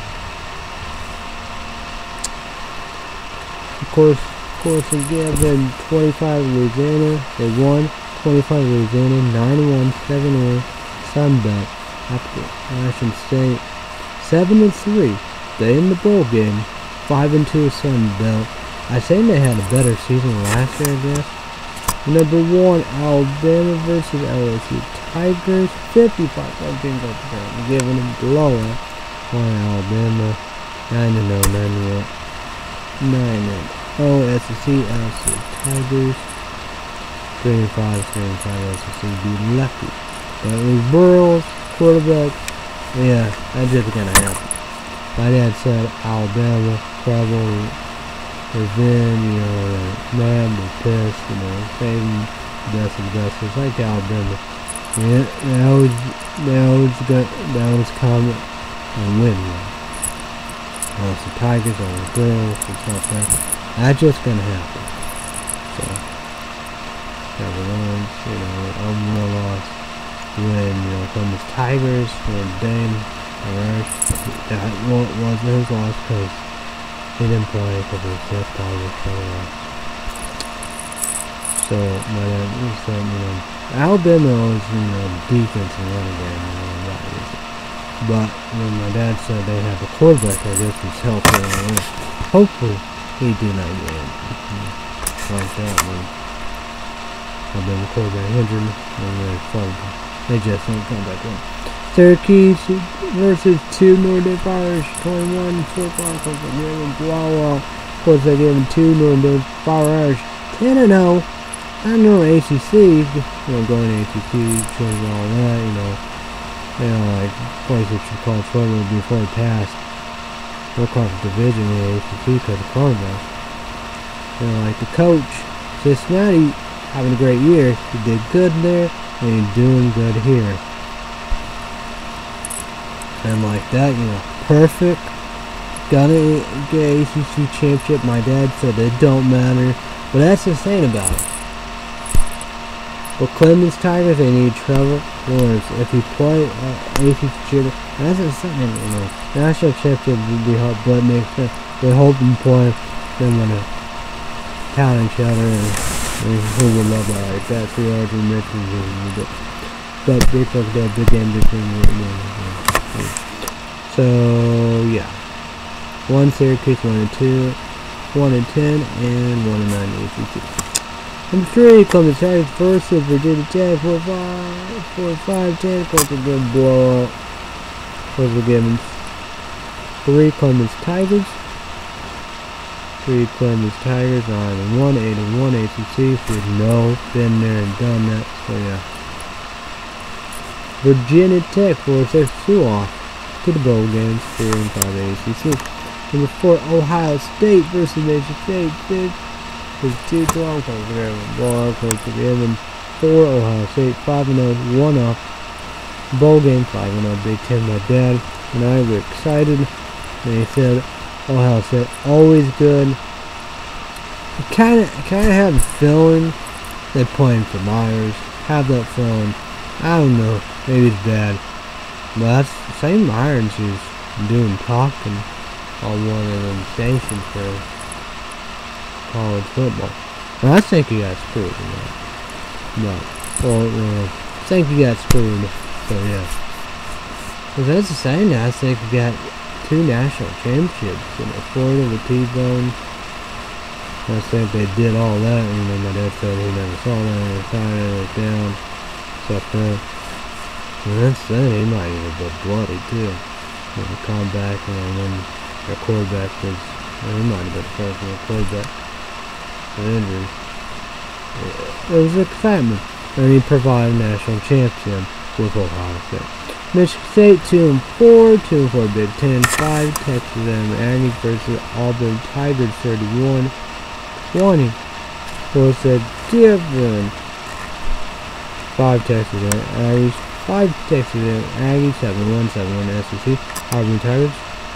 Of course, of course, again, twenty-five Louisiana. They won. twenty-five Louisiana, nine one, seven one, Sunbelt, Appalachian State, seven and three. They in the bowl game, five and two Sunbelt. I think they had a better season last year, I guess. Number one, Alabama versus L S U Tigers, fifty-five fourteen goes down, giving them blowout on Alabama, nine and oh, nine and one, nine and oh, S E C, L S U Tigers. three and five, three and five, S E C be lucky. But it was Burrows, quarterback. Yeah, that's just gonna happen. My dad said Alabama, trouble, revenge, you know, they're mad, they're pissed, you know, saving the best of the best. It's like Alabama. Yeah, they always, they always got, they always come and win. You know, the Tigers or the Girls and stuff like that. That's just gonna happen. So. Never runs, you know, I'm more lost when, you know, from the Tigers or Dane Rush. That wasn't his loss because he didn't play because of his death Tigers. So, uh, so my dad was saying, you know, Alabama is, you know, defense and running game, you know, that is it. But when my dad said they have a quarterback, I guess was healthy, and hopefully he did not get in. Like that, man. I've been recording injured and they're fun. They just don't come back on. Syracuse versus two Northern Irish, twenty-one football comes from here and blowout. Of course, they gave them two Northern Irish, ten and oh. I know A C C, you know, going to A C C, showing all that, you know, you know, like places you call football before it passed. They'll call the division in the A C C because of quarterback. You know, like the coach, Cincinnati, having a great year. He did good there, and he's doing good here. And like that, you know, perfect. Gonna get A C C championship. My dad said it don't matter, but that's the thing about it. But Clemens Tigers, they need Trevor Lawrence. If he play uh, A C C championship, that's the thing, you know. National championship would be hard, but next time they hope and play. They're gonna count each other and. Who would love that? Like that, three hours and mentions but big fuck that big game between you. So yeah, one Syracuse, one and two, one and ten, and one and nine A C C. Number three, Clemens Tigers versus Virginia Tech, four five, four five, ten. Of course, a good blowout. Of course, we're giving three Clemens Tigers. Three Clemens Tigers, nine and one, eight and one A C C. So we know, been there and done that. So yeah, Virginia Tech four six two off to the bowl games, four and five A C C. Number four, Ohio State versus Michigan State. Six is two twelve. Ball close to Evan. Four Ohio State, five and zero, one off. Bowl game, five and zero. Big Ten. My dad and I were excited. And he said, Ohio State always good. I kind of, kind of have a feeling they're playing for Myers. Have that feeling. I don't know. Maybe it's bad. But that's the same Myers who's doing talking on one of them stations for college football. And I think he got screwed in that. But, well, uh, I think he got screwed. So, yeah. Because that's the same. I think we got two national championships in Florida with T-Bone. I think they did all that. You know, my dad said he never saw that. He tied it down. Stuff that. And that's saying he might even be bloody too. You know, come back and then their quarterback was, well, he might have been the first one quarterback injured. It was excitement. And he provided a national championship with Ohio State. Michigan State two and four, two and four Big Ten, five Texas A and M Aggies versus Auburn Tigers thirty-one twenty. Was a given. Five Texas A and M Aggies, five Texas A and M Aggies, seven one, seven one S E C. Auburn Tigers.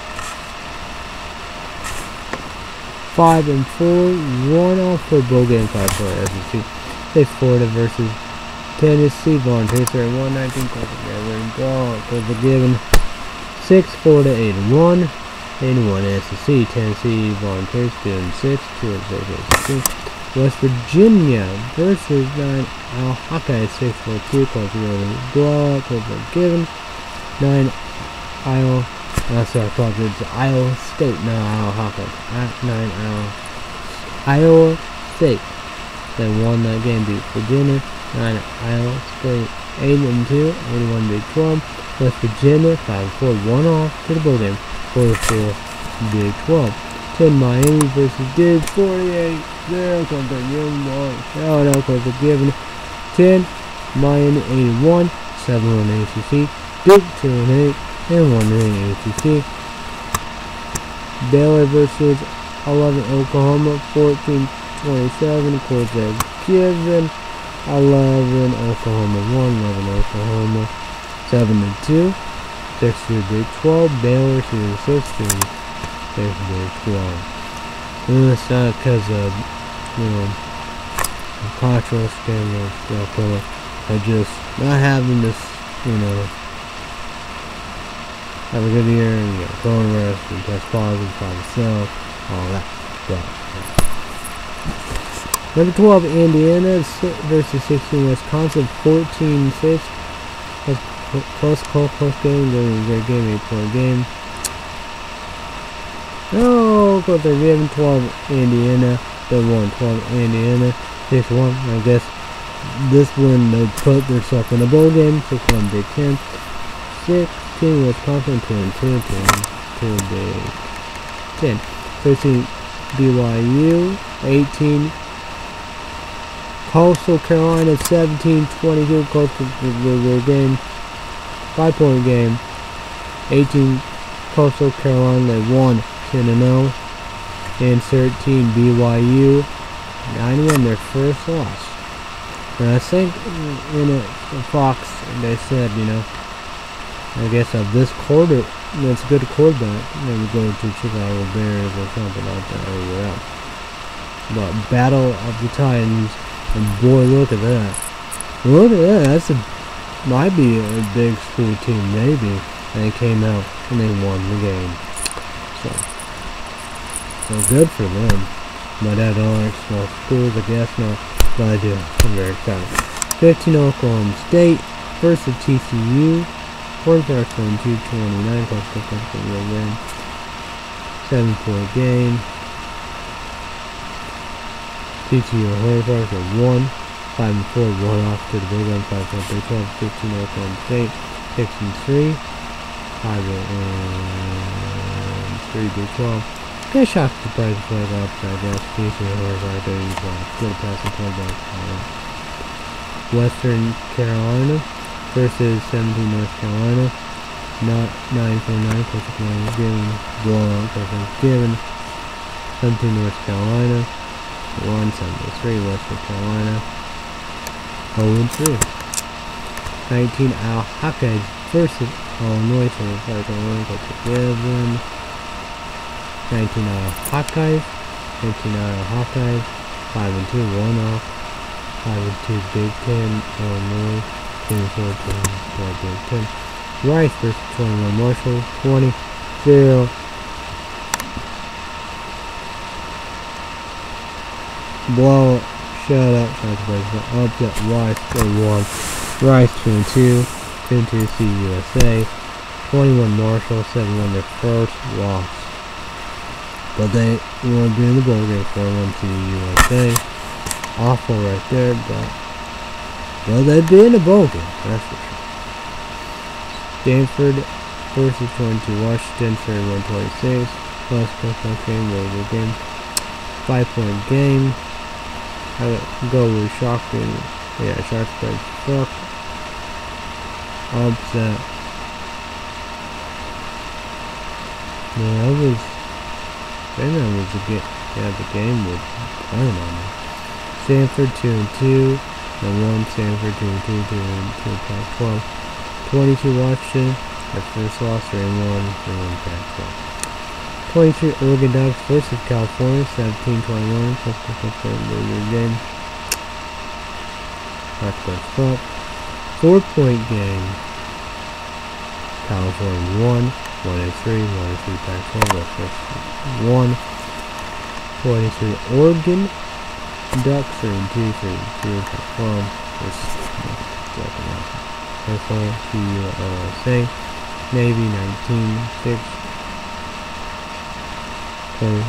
Five and four, one off for bowl game, five for S E C. Six Florida versus Tennessee Volunteers, one nineteen. Close given. Six Florida, eight and one, eight and one S E C. Tennessee Volunteers, two and six, two and six S E C. West Virginia versus nine Al Hawkeye, six four two. Close blowout. Close given. Nine Iowa. Uh, sorry, I thought it was Iowa State. No, Iowa Hawkeyes. At nine Iowa. Iowa State. They won that game, beat Virginia. Nine Iowa State. Eight and two. Eighty-one Big twelve. West Virginia. Five and four. One off to the bowl game. Four four Big twelve. Ten Miami versus Dig. Forty-eight. There comes the young boy. Shout out for forgiving. Ten Miami. Eighty-one. Seven one A C C. Dig two and eight. And one ring A C C. Baylor versus eleven Oklahoma, fourteen twenty-seven. Course as given. eleven Oklahoma, one, eleven Oklahoma, seven and two. six to Big twelve. Baylor to the sixteen. six to Big twelve. And it's not because of, you know, contrast and stuff, but I just not having this, you know, have a good year, and you know, go and rest and test positive by myself, all that stuff. Number twelve, Indiana versus sixteen, Wisconsin, fourteen six. Close, close, close game, great game, eight point game. Oh, but they're giving twelve, Indiana. They won twelve, Indiana, six one. I guess this one they put themselves in a bowl game, six one Big Ten. six. Wisconsin, two and two, two Big Ten. thirteen B Y U, eighteen Coastal Carolina, seventeen twenty-two. Close to the game, five point game. eighteen Coastal Carolina, they won ten and zero. And thirteen B Y U, nine one, their first loss. And I think in a Fox they said, you know, I guess of this quarter, that's a good quarterback. Maybe go to Chicago Bears or something like that. Or else. But Battle of the Titans, and boy, look at that! Look at that! That's a might be a big school team, maybe. And they came out and they won the game. So, so good for them. My dad don't like small schools, I guess not, but I do. I'm very excited. fifteen Oklahoma State versus T C U. forty-five twenty-two, twenty-nine, plus the real win. seven point game. T C U forty-five for one. five and four, one off to the big one. five point three, twelve, fifteen Oklahoma State. six and three. five and three, Big twelve. Good shot to play the flag upside down. T C U forty-five, thirty-one. Good passing quarterback. Western Carolina versus seventeen North Carolina. Not nine four nine plus Thanksgiving. Blowout for Thanksgiving. seventeen North Carolina. one seventy-three Western Carolina. oh and three. nineteen Al Hawkeyes versus Illinois. seventy-five Illinois plus Thanksgiving. nineteen Al Hawkeyes. fifteen Al Hawkeyes. five and two. one off. five and two Big Ten. Illinois. two fourteen for Big Ten. Rice versus twenty-one Marshall, twenty zero. Blow, shut up, shots versus upset Rice, forty-one. Rice, two and two. two and two C U S A. twenty-one Marshall, seven one their first loss. But they want to be in the bowl game, four one C U S A. Awful right there, but well, they'd be in the bowl game, that's for sure. Stanford versus twenty-two Washington, thirty-one twenty-six. Plus plus game, very good game. Five point game. I would go with shocking. Yeah, sharp spread. Fuck. Upset. Yeah, that was. I think that was a good. Yeah, the game was playing on it. Stanford two and two. And one Stanford two and two, two and two, Pac twelve. twenty-two Washington, their first loss, three and one, three and one Pac twelve. twenty-three Oregon Ducks versus California, seventeen twenty-one, plus plus plus very good game. Pac twelve. Four point game. California one, one and three, one and three Pac twelve, that's first one. twenty-three Oregon Ducks, three and two, three and two, Pac twelve. Careful, C U S A. Navy nineteen six. Okay,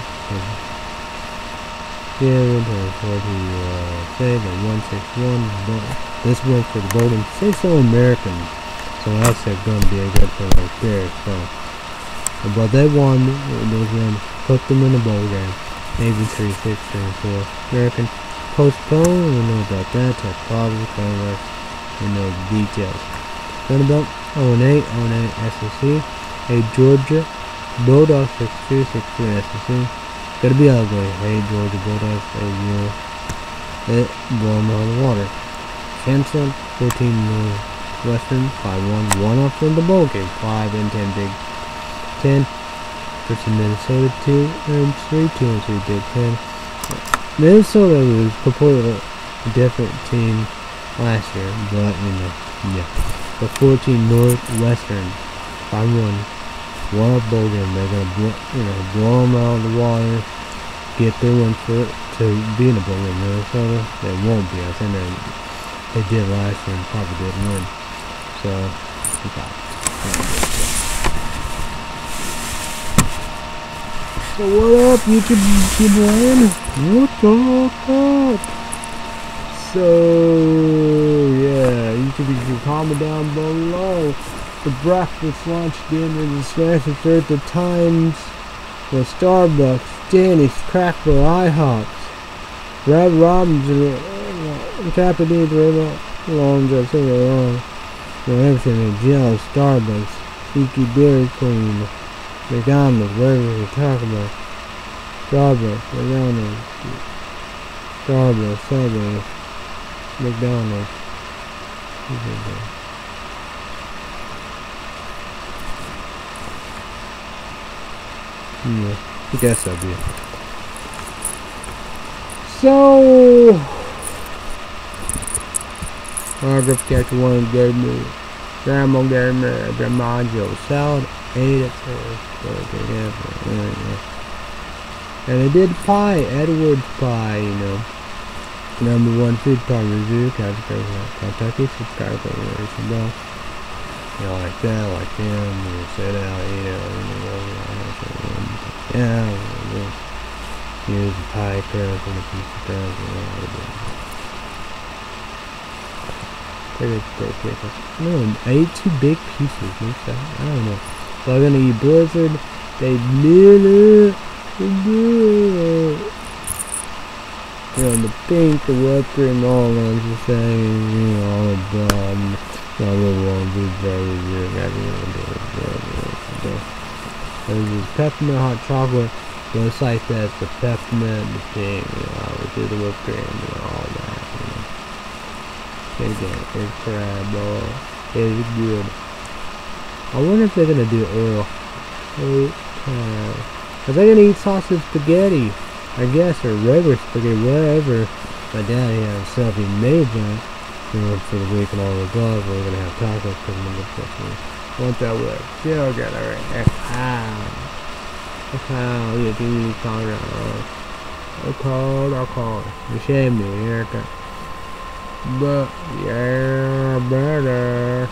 yeah, twenty-four to U S A, the one six one. This went for the Golden Say so American. So that's going to be a good one right there. So, but they won. Those ones put them in the bowl game. Navy three six three four. American postponed. We know about that. Test positive. Coronavirus. We know the details. Then about oh and eight, oh and eight S E C, a Georgia Bulldogs six two, six two S E C. Gonna be ugly. Hey Georgia Bulldogs, hey you, it blow them out of the water. Clemson fourteen Northwestern five one, one up from the bowl game. five and ten Big Ten versus Minnesota two and three, two and three Big Ten. Minnesota was completely a different team last year, but you know, yeah. The fourteen Northwestern, five one, one up bowl game. They're gonna blow, you know, blow them out of the water, get their win for to be in the bowl game. Minnesota, they won't be. I think they they did last year and probably didn't win. So, okay. So what up, YouTube people land? What the fuck? So yeah, you can, you can comment down below. The breakfast, lunch, dinner, the snacks, and at the times. The Starbucks, Denny's, Crackle, IHOPs, Red Robins, and Capitals, Red Longs, I think they're wrong. You know, everything in jail, Starbucks, Tiki Dairy Queen, McDonald's, whatever we're talking about. Starbucks, McDonald's, Starbucks, Subway, McDonald's. Yeah, I guess that'd be it. So, Margaret catch one gave me, Grandma gave me a DiMaggio salad, ate it first, and I did pie, Edwards pie, you know. Number one food pie review, Kentucky, subscribe to the Racing Bell. You know, like that, like them, you sit out, eat it, you know, yeah, we'll use the pie crust and a piece of crust, you know, take it, take it, no, I ate two big pieces, makes that, I don't know, so I'm gonna eat Blizzard, they did it, they did it. You know, the pink, the whipped cream, all I'm just saying, you know, all the um, I really want to be very good. Everyone does. There's this peppermint hot chocolate. But it's like that, the peppermint, the thing, you know, we do the whipped cream and all that, you know. Again, it's incredible. It's good. I wonder if they're gonna do oil. Okay. Are they gonna eat sausage spaghetti? I guess, or regular spaghetti, whatever. My daddy had himself, he made that, you know, for the week and all the gloves. We're gonna have tacos because I'm gonna get me. Want that with sugar, right? Ah. How you do color? I called, I called. You shame me, Erica. But yeah, better.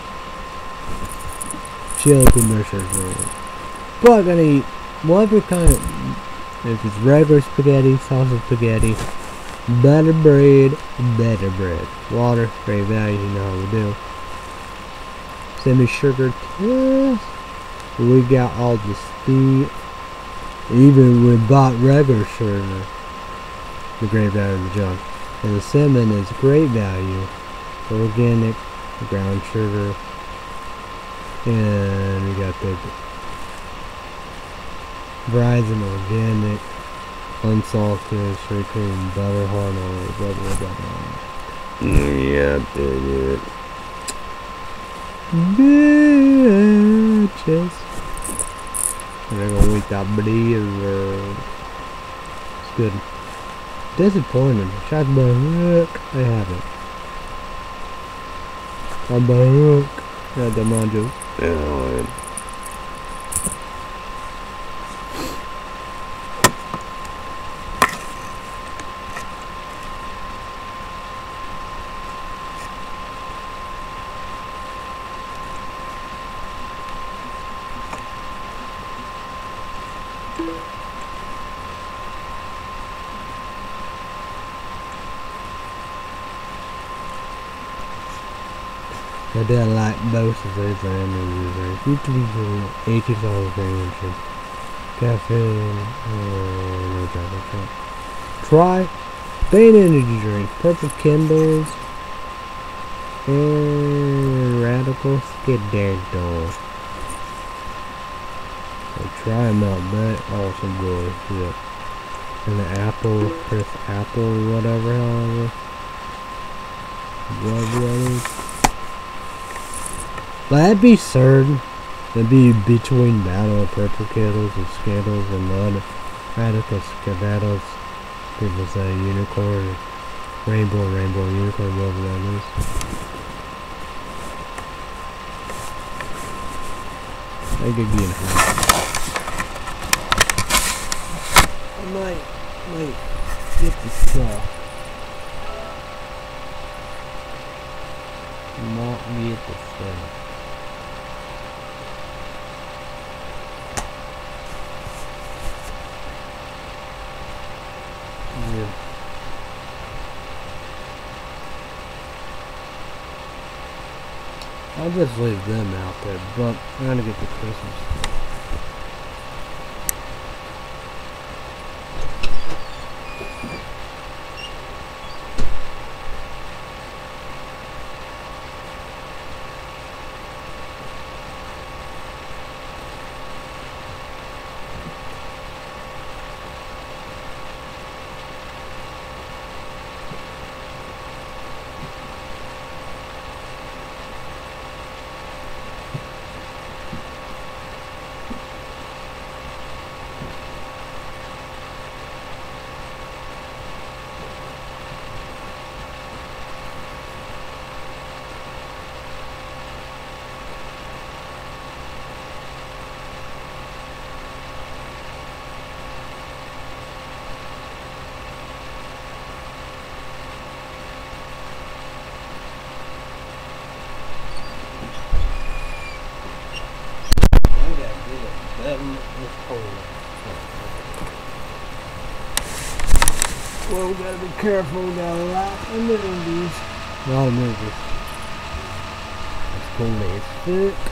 Chill commercials. But gonna eat whatever kind of, if it's regular spaghetti, sausage spaghetti, butter bread, better bread, water, great value. You know how we do. Semi sugar test. We got all the speed. Even we bought regular sugar, the great value of the jug. And the cinnamon is great value. Organic, brown sugar. And we got the Verizon organic, unsalted, straight cream, butter, hard oil, blah blah blah. Yeah, dude. Bitches. And they're gonna eat that bread. It's good. Disappointing. Shot by hook. I haven't. Shot by hook. Yeah, the manjo. Yeah. I did like both of these animals. Usually eighty dollars range. Caffeine, uh, no chocolate. Try Bane energy drink, purple Kindles, and radical skedaddle. So try them out, but also good. Yeah. And the apple, Chris Apple, whatever, however. What was it? That'd be certain. That'd be between battle of purple kettles and skittles and mud radical skedaddles. People say unicorn, rainbow, rainbow, unicorn, whatever that is. I could get high. I might, might get the stuff. Not get the stuff. Yeah. I'll just leave them out there, but I'm gonna get the Christmas stuff. Well, we gotta be careful, we got a lot of movies. A lot of movies. It's cool as fuck.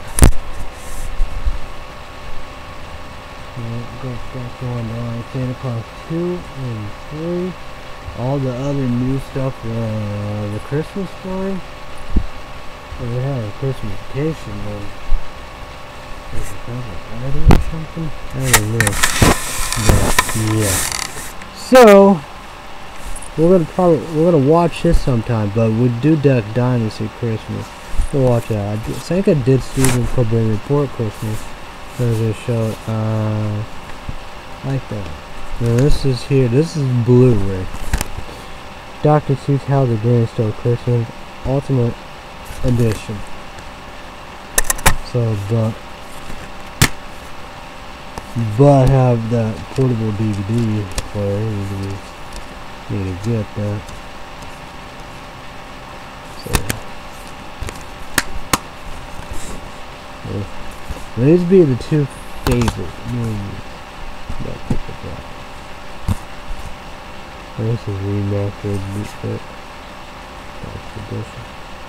Go back on uh, Santa Claus two and three. All the other new stuff, uh, the Christmas story. Well, we had a Christmas vacation then. Was it kind of Friday or something? I don't know. But, yeah. So, we're gonna probably, we're gonna watch this sometime, but we do Duck Dynasty Christmas. We'll watch that. I think I did Stephen Colbert Report Christmas. There's a show, uh, like that. Now this is here, this is Blu-ray. Doctor Seuss How the Grinch Stole Christmas Ultimate Edition. So, but, but I have that portable D V D player. You need to get that. So, yeah. These be the two favorite movies that people got. This is remastered bootleg. That's edition.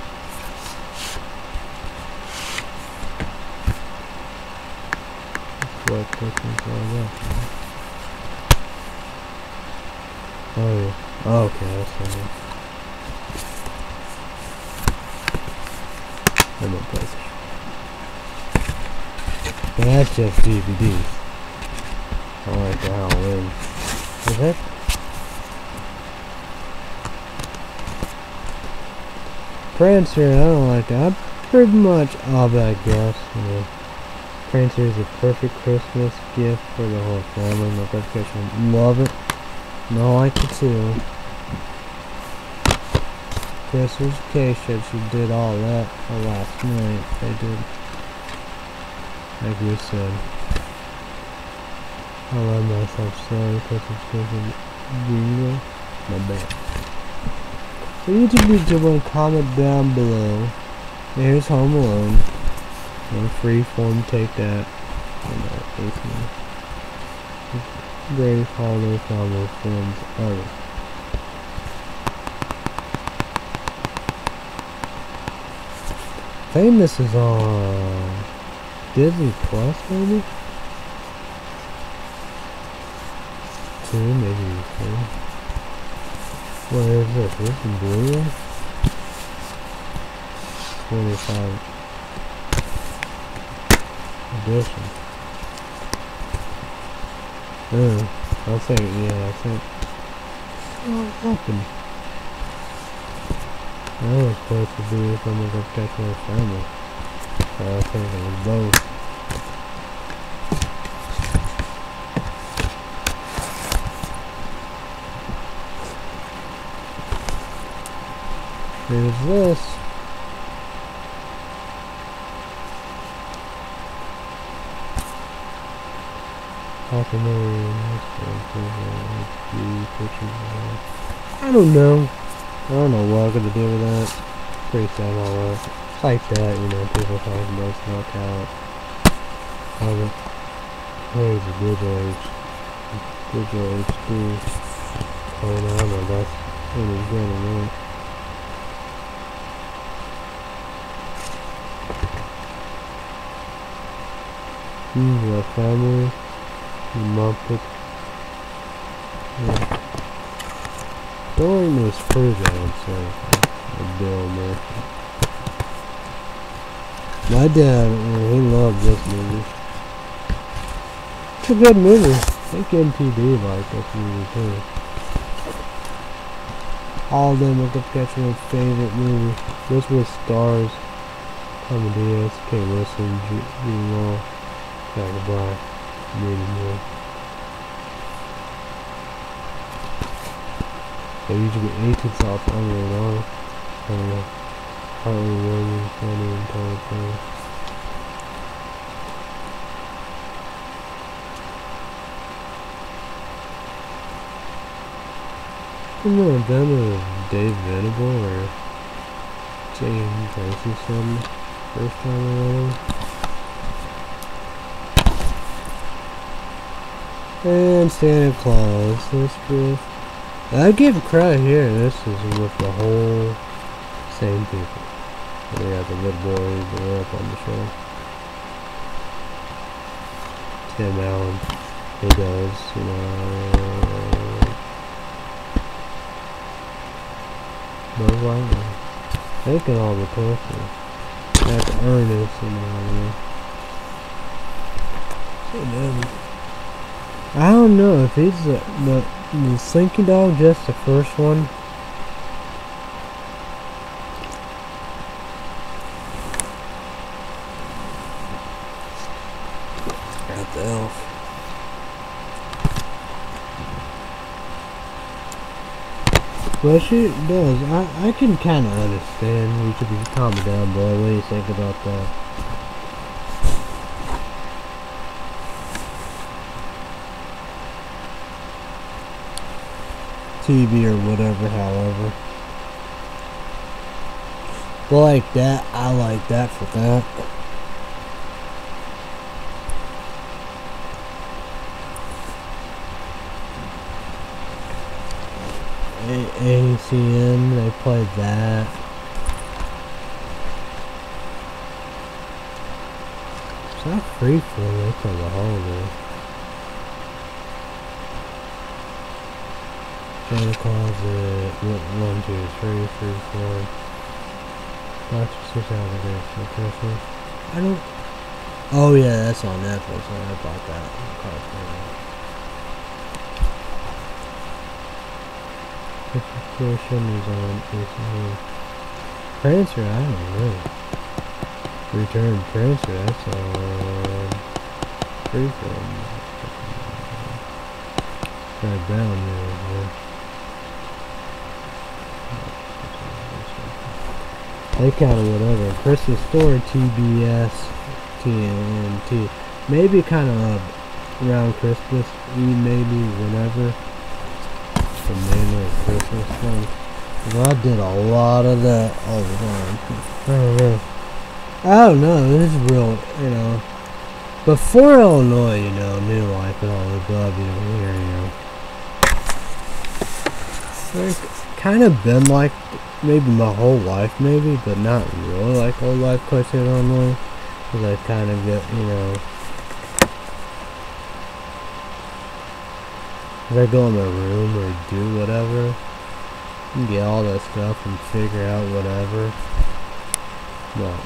What Christmas all that? Oh yeah. Oh, okay, that's fine. I'm a PlayStation. But that's just D V Ds. I like the Halloween. Is that? Prancer, I don't like that. I'm pretty much off, I guess. You know. Prancer is a perfect Christmas gift for the whole family. My grandkids love it. And I like it too. Christmas K-Ship, she did all that last night. They did. Like we said. I love myself so Christmas Christmas bingo. My bad. So YouTube video, comment down below. Here's Home Alone. In free form, take that. And that basement. Greatest holiday combo films ever. I think this is on Disney Plus, maybe? Two, maybe three. What is this? This is Blu-ray? twenty-five edition. Oh, I think, yeah, I think. What happened? That was supposed to be from a particular family. So I think it was both. Here's this. I don't know. I don't know what I'm gonna do with that. Pretty sad all that. Like that, you know, people talking about knockout. Have it. Where's the digital H? Digital H D. Oh no, I know that's really good in that. These are family. The Muppet. Yeah. Don't like this Cruise, I would say. A Bill Murphy. My dad, uh, he loved this movie. It's a good movie. I think M T V liked this movie too. All of them are perpetual favorite movie. This was Stars, Cameron Diaz, Kate Wilson, Jude Law, Jack Black, many more. They usually eighteen South Unreal on. I don't know. Hartley Williams, Fanny, and Tyler Perry. I'm not done with Dave Venable or James Tracy something. First time I read him. And Santa Claus. This is. I give credit here. This is with the whole same people. We got the little boys that were up on the show. Tim Allen, he does, you know. Buzz Lightyear. Making all the posters. That's Ernest, you know what I mean? And then, I don't know if he's the, the, the Slinky Dog just the first one. Got the elf. Well, she does. I, I can kind of understand. You should be calming down, boy. What do you think about that? T V or whatever, however. But like that, I like that for that. A C N, they played that. It's not free for me till the holiday. Santa Closet, one, two, three, three, four. Doctor Six Alligators for Christmas. I don't. Oh yeah, that's on Netflix. I bought that. Notification is on recently. Prancer, I don't know. Return Prancer, that's on Freeform. Right down there, yeah. They kind of whatever. Christmas Story, T B S, T N T. Maybe kind of around Christmas Eve, maybe, whenever. The mainly a Christmas thing. Well, I did a lot of that all the time. I don't know. I don't know. This is real, you know. Before Illinois, you know, New Life and all the above, you know, here, you know. It's kind of been like maybe my whole life, maybe, but not really like whole life question Illinois. Because I kind of get, you know. If I go in my room or do whatever, and get all that stuff and figure out whatever. Well,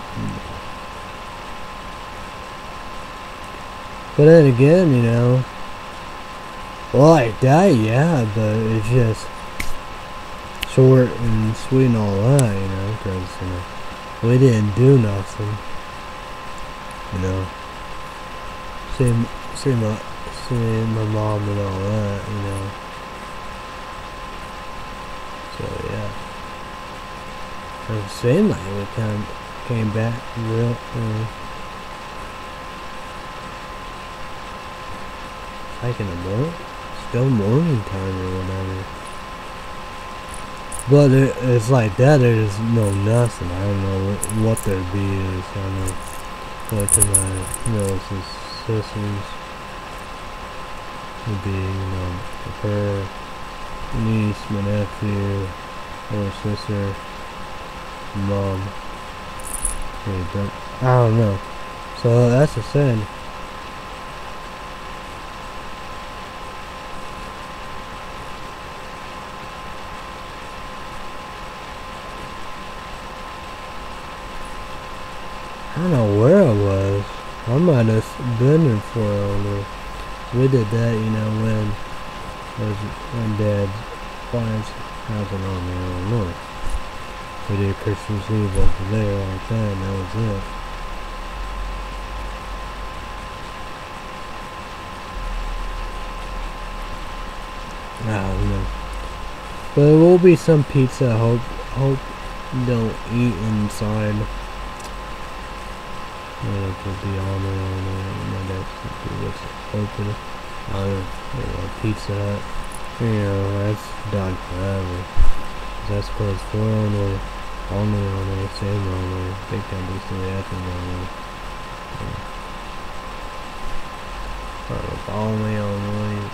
but then again, you know, well, like that, yeah, but it's just short and sweet and all that, you know, because, you know, we didn't do nothing, you know. See, see my. And my mom and all that, you know. So yeah, it seemed like we kind of came back real, you know, like in the morning, still morning time or whatever. But it, it's like that. There's no nothing. I don't know what, what their be is. I don't know what to my you know sisters. Would be, you know, her niece, my nephew, or sister, mom. I don't know. So that's a sin. I don't know where I was. I might have been in Fort Illinois. We did that, you know, when was when Dad's clients housing on in Illinois. We did Christmas Eve over there like that, and that was it. I don't know. But there will be some pizza. I hope, hope you don't eat inside. Yeah, it could be on there, on there. My dad's what's open. I don't know, you know, Pizza Hut. You know, that's done forever. That's closed for Illinois. Only on there, same on there. Big time boost in the effing on there. I don't know if only Illinois.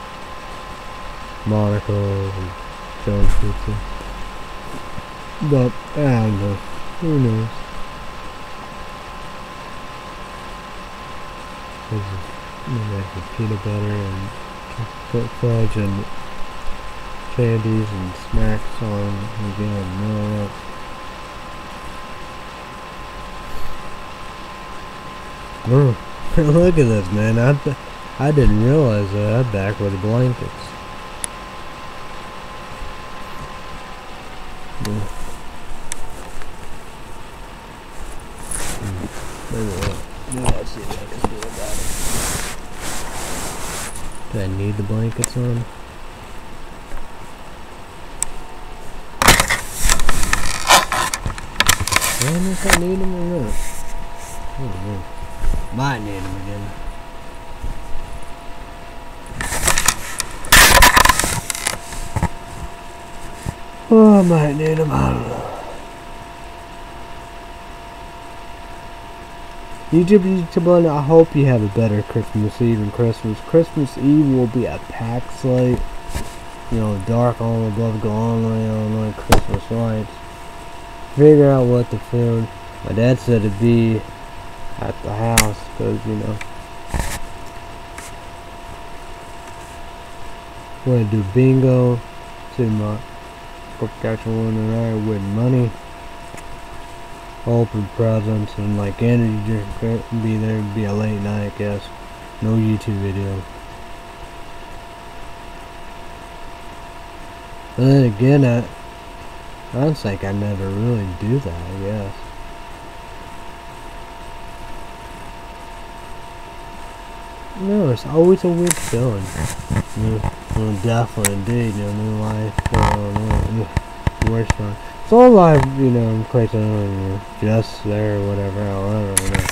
Monaco's and Jones Pizza. But, I don't know. Who knows? You know, the peanut butter and fudge and candies and snacks on again and all that. Oh, look at this, man. I, I didn't realize that. I'm back with the blankets. Yeah. Hmm. Let's see what I can do about it. Do I need the blankets on? I don't know if I need them or not. I don't know. Might need them again. Oh, I might need them. I don't know. YouTube, YouTube, I hope you have a better Christmas Eve and Christmas. Christmas Eve will be a packed slate. You know, dark all above, go on on like Christmas lights. Figure out what to film. My dad said it'd be at the house, because, you know, we're gonna do bingo. See my Saskatchewan and I win money. Open presents and like energy drink. Be there, it'd be a late night, I guess. No YouTube video. But then again, I, I don't think I never really do that, I guess. No, it's always a weird feeling. You know, definitely indeed, you know, new life, uh, no, worse fun. It's all life, you know, in place of, you know, just there or whatever, however, you know.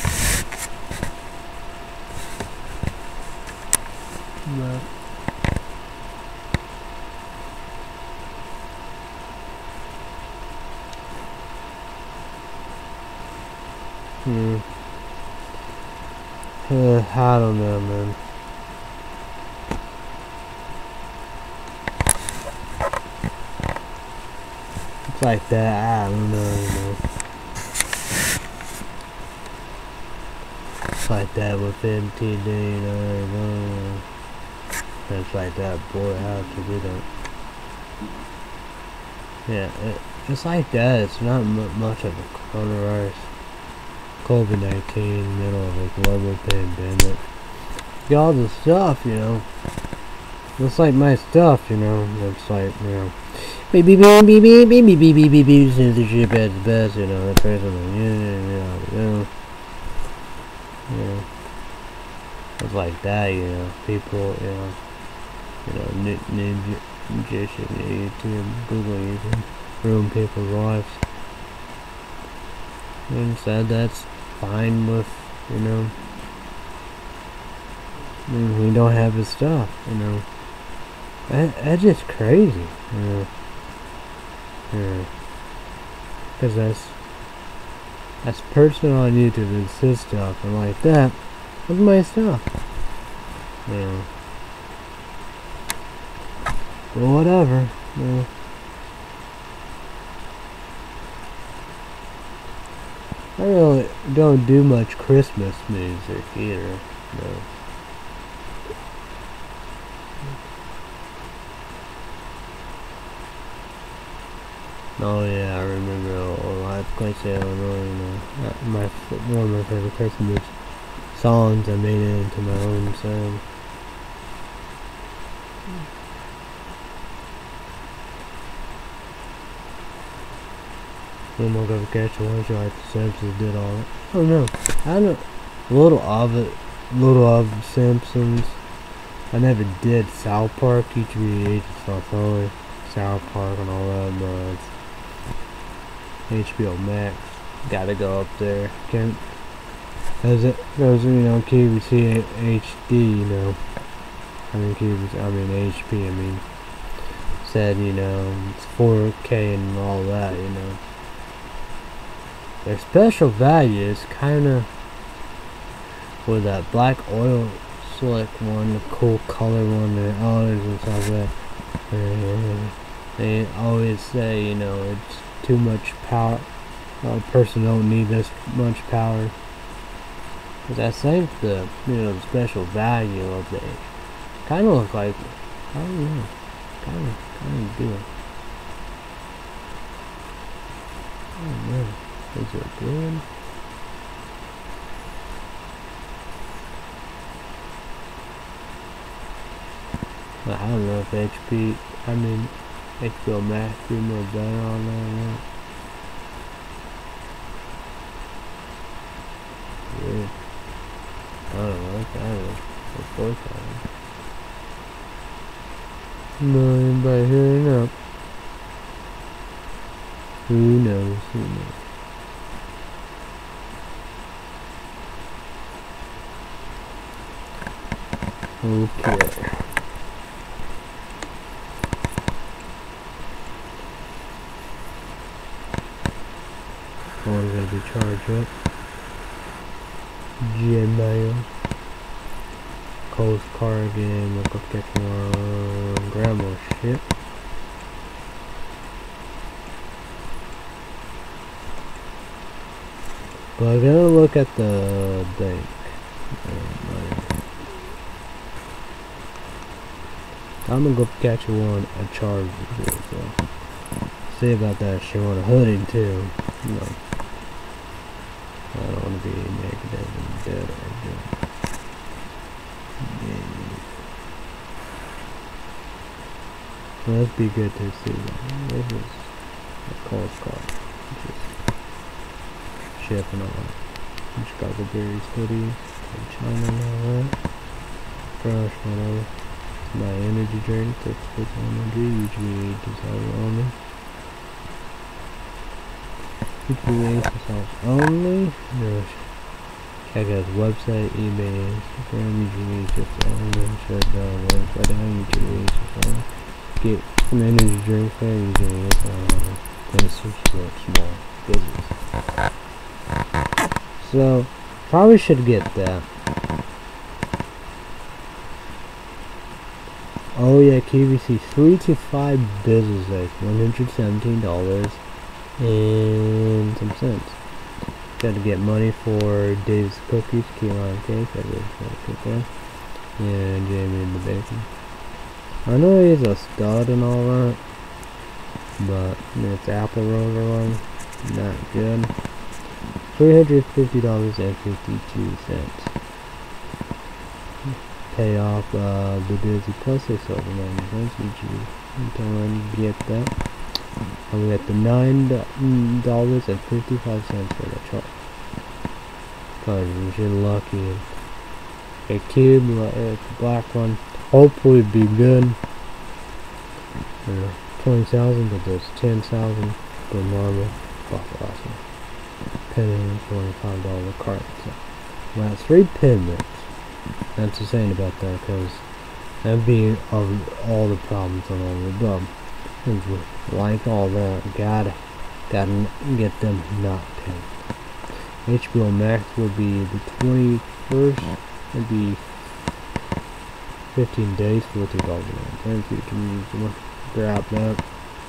But, hmm. Uh, I don't know, man. It's like that, I don't know, you know. It's like that with M T D, you know, you know. It's like that, boy, how to do that. Yeah, it, it's like that, it's not m much of a coronavirus. COVID nineteen, middle of a global pandemic. Got all the stuff, you know. It's like my stuff, you know. It's like, you know. Beep beep beep beep beep beep beep beep beep beep beep. Since the ship at the best, you know. That person, yeah, yeah, yeah. Yeah. It's like that, you know. People, you know. You know, ninja, magician, YouTube, Google, YouTube, ruin people's lives. And said that's fine with, you know, we don't have his stuff, you know. That, that's just crazy, you know. Yeah. Cause that's that's personal on YouTube, it's his stuff, and like that, that's my stuff. You know. Well, whatever, you know. I really don't do much Christmas music either, no. Oh yeah, I remember a live Quincy, Illinois, you know. My, one of my favorite Christmas songs, I made it into my own sound. I'm gonna go catch one shot, like the Simpsons did all that. I don't know. I don't little of it, little of the Simpsons. I never did South Park. Each V H S stuff only. South Park and all that, but it's H B O Max. Gotta go up there. Can't. Cause it goes, you know, Q V C H D, you know. I mean Q V C, I mean H P. I mean, said, you know, it's four K and all that, you know. Their special value is kind of with that black oil slick one, the cool color one, the others and stuff like that. And they always say, you know, it's too much power. A person don't need this much power. But I think the, you know, the special value of the kind of look like, I don't know, kind of, kind of do it. I don't know. Is it good? I don't know if H P, I mean, H B O Max do no better on that. Weird. I don't know, it's kind of, of course I am. No, anybody hearing up? Who knows, who knows? Okay. Phone's gonna be charged up. Gmail. Coast Cardigan. Look up get more grandma shit. But I gotta look at the bank. I'm gonna go catch one a charge so see about that shit on a hoodie too. No. I don't wanna be negative and dead or good. Well, that'd be good to see. This is a cold car. Just shipping on Chicago Berries hoodies from China and all that. Brush, whatever. My energy drink, that's with energy, usually desire only. Usually exercise only. No, check out his website, eBay, Instagram, usually just only. Shut down links right now, usually exercise only. Get some energy drinks there, usually it's uh, this is a small business. So, probably should get that. Oh yeah, Q V C three to five business days, one hundred seventeen dollars and some cents. Got to get money for Dave's cookies, key lime cake, I really want to cook that. And Jamie and the bacon. I know he's a stud and all that, but I mean, it's apple roller one, not good. three hundred fifty dollars and fifty-two cents. Pay off uh, the Disney Plus they sold in ninety cents, which you can get that. And we got the nine dollars and fifty-five cents for the chart. Cause you're lucky. A cube, uh, the black one, hopefully it'd be good. Uh, twenty thousand, but there's ten thousand for normal. Fuck awesome. Pin twenty-five dollar cart. So, well, three pin mix. That's insane about that, because that'd be all, all the problems on all the above. Like all that, gotta, gotta get them not pinned. H B O Max will be the twenty-first, it'd be fifteen days, forty dollars. Thank you, you can use them. Grab that.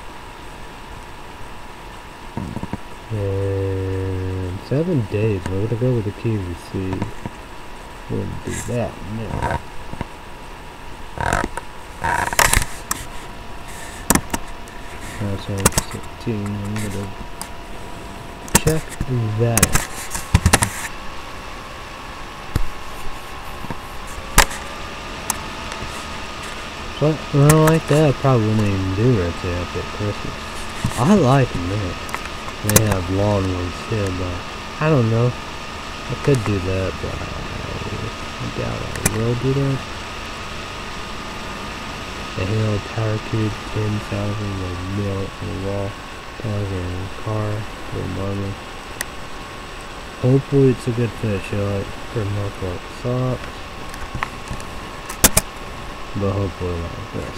And seven days, we're gonna go with the Q V C. Wouldn't do that, no. That's only sixteen. I'm gonna check that out. But well, like that, I probably wouldn't even do right there after Christmas. I like them there. They have long ones too, but I don't know. I could do that, but I doubt I will do that. The Halo Power Cube, ten thousand, the mill in the wall, thousand in the car, for marble. Hopefully it's a good fit, show it for mark like socks. But hopefully like this.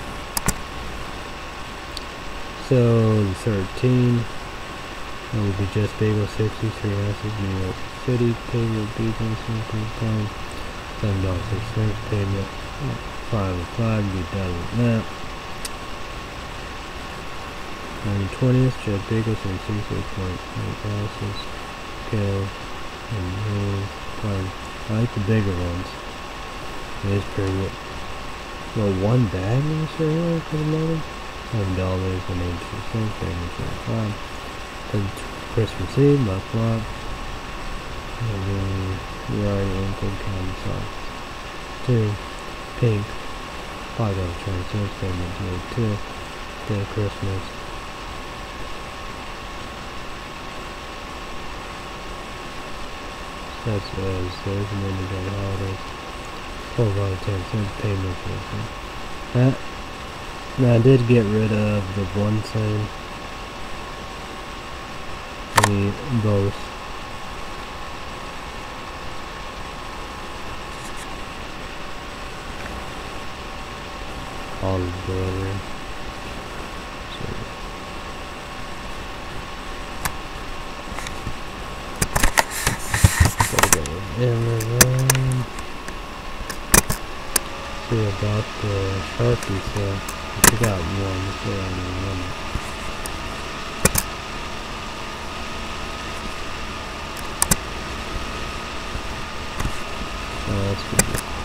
So the thirteen, that will be just bagel sixty-three ounces, New York City, table beacon, something time. seven dollars and six cents payment, five oh five, get done with that. On the twentieth, Jeff Bagels and sixty-eight point eight ounces, kale, and maize, time. I like the bigger ones. It is pretty good. Well, one bag in the cereal for the moment? seven dollars and eighty-two cents, payment five. For Christmas Eve, my flock. And then we already include common sauce. Two, pink, five dollars and twenty cents payment made too. Day of Christmas. That's as there's an indicated holidays. twelve dollars and ten cents payment for that. Now I did get rid of the one sign. The both. All delivery. So go to Amazon. See about the Sharpie stuff. I forgot one, so I don't remember. Oh, that's good.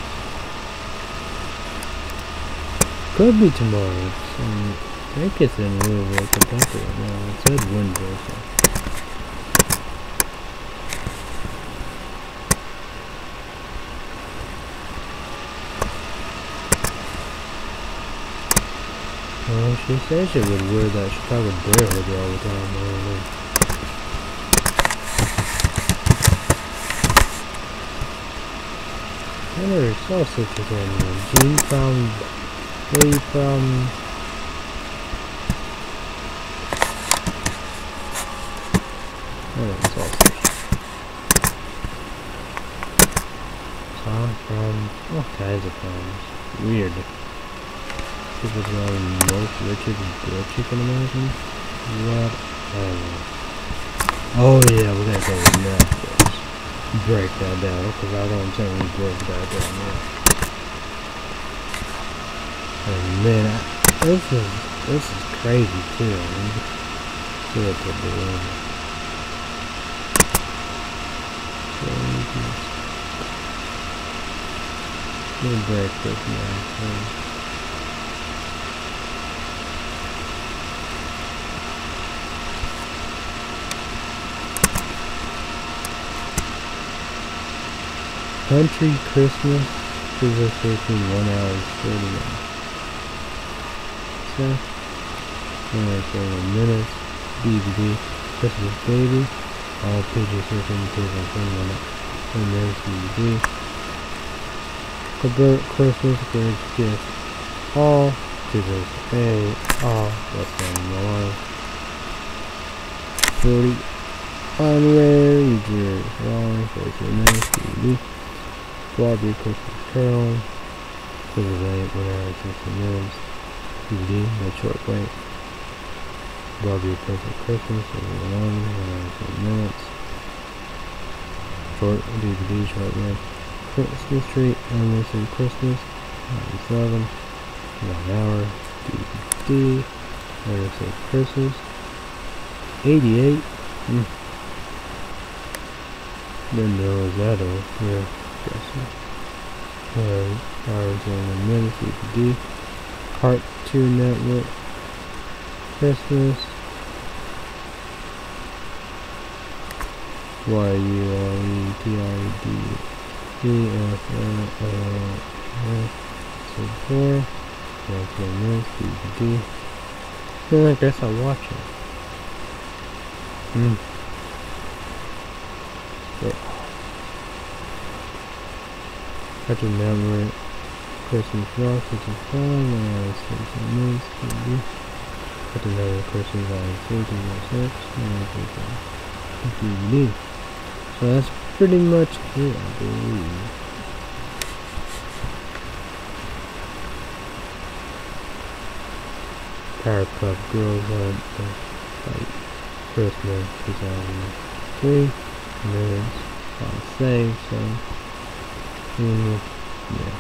Could be tomorrow. It's, um, I think it's in Louisville, Kentucky right now. It said Windsor, so. Well, she says she would wear that Chicago Bear hoodie all the time. I don't know. I never saw such a thing. Gene from... Where you from? Oh, it's all fish. So I'm from all kinds of farms. Weird. People are most Richard grilled chicken American. What? I don't know. Oh yeah, we're gonna go with Netflix. Break that down, because I don't think we broke that down yet. And man, I, this is this is crazy too. I mean, see what they're doing. Let me break this now. Country Christmas is a thirteen one hours thirty-one. So, one minutes. D V D. Christmas Baby. All pages within table twenty-one minutes. D V D. Albert Christmas Great Gift. All pages A. All less than one. forty. Honorary Jerry Long. fourteen minutes. D V D. Barbie Christmas Carol. Christmas eight, one hour and sixteen minutes. D V D, no short break. Barbie Perfect Christmas, one, one hour and ten minutes. Short D V D, short break. Christmas Tree, Anniversary Christmas, ninety-seven, one hour. D V D, Anniversary Christmas, eighty-eight. Mm. Didn't know it was that old. Yeah. Uh, hours and minutes, D V D. Cartoon Network. Christmas. Y U R E T I D E F L O S. So four. Cartoon minutes, D V D. Well, I guess I'll watch it. Hmm. Yeah. Cartoon Network, Christmas Rock, Christmas Time, one hour and sixteen minutes, D V D. Cartoon Network, Christmas Volume two, two oh six, D V D. So that's pretty much it, I believe. Powerpuff Girls on like Christmas two thousand three, and then it's on save, so. Mm, yeah.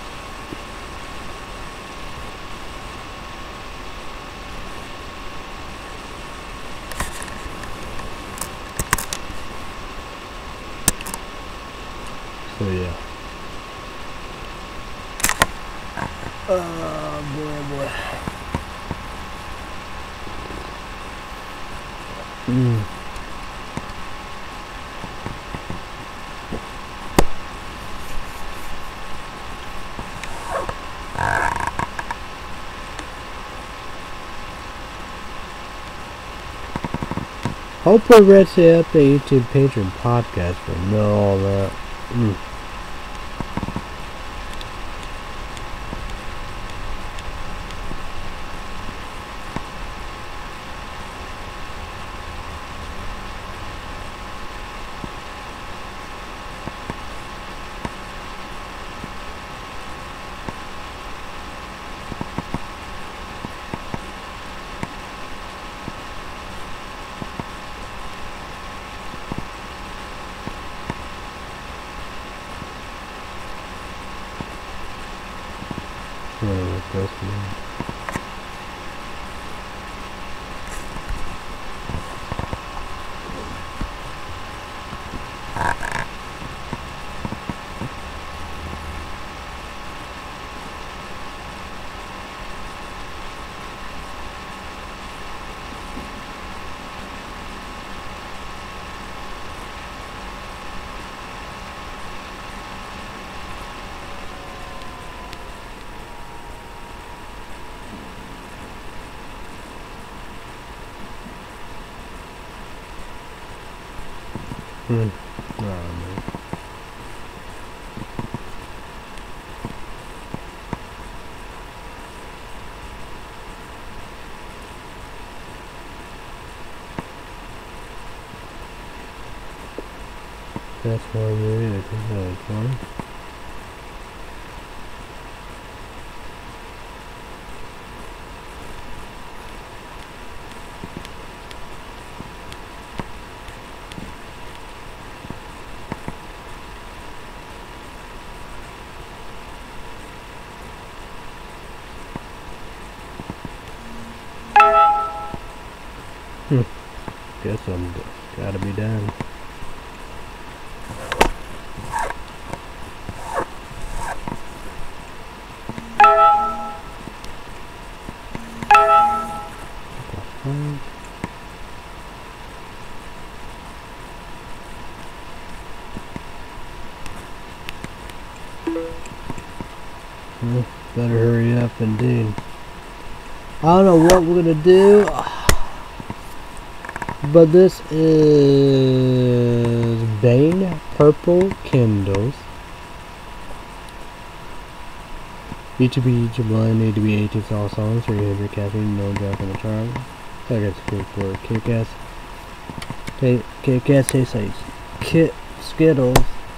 So yeah. Oh boy, boy. Mm. Ah. Hopefully Red State Update YouTube Patreon podcast for know all that. Mm. This one. Hmm. Oh, man. That's one movie. I think that was fun. Hmm. Guess I'm gotta be done. Well, better hurry up indeed. I don't know what we're gonna do, but this is Bane Purple Kindles. B two B each blind need to be eighteen all songs, three hundred caffeine, no drug on the charm. I got the for Kit Kats. Kit Kats taste like Kit Skittles.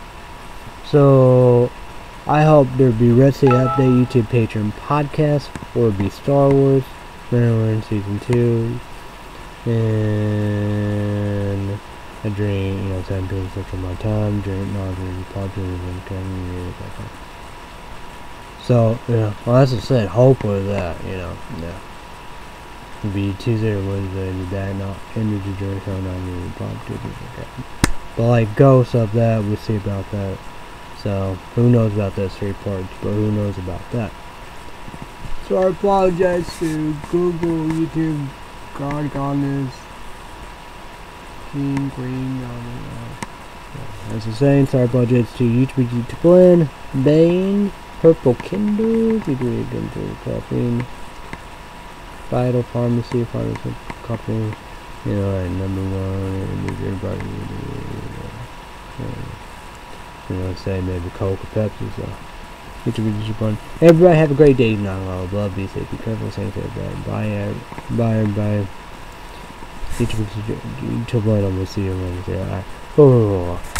So I hope there'd be Red State Update YouTube Patreon podcast, or it'd be Star Wars, Mandalorian Season two, and I drink, you know, ten pills of my time, drink, no, drink, podcast, and kind of, so, yeah, well, as I said, hopefully that, you know, yeah. It'd be Tuesday or Wednesday, and be back, not energy drink, so not really podcast, okay. But, like, ghosts of that, we'll see about that. So, who knows about those three parts, but who knows about that. So, I apologize to Google, YouTube, God, Godness, King, Queen, God, yeah. As I was saying, so I apologize to YouTube, YouTube, Glenn, Bane, Purple Kindles, we do it again for caffeine, Vital Pharmacy, Pharmacy Company, you know, like number one, and everybody, you know, say maybe Coke or Pepsi, so get your video fun. Everybody have a great day, not all love, be safe, be careful, safe, everybody, bye, bye, everybody, get your video, YouTube, we'll see you Wednesday, alright, oh.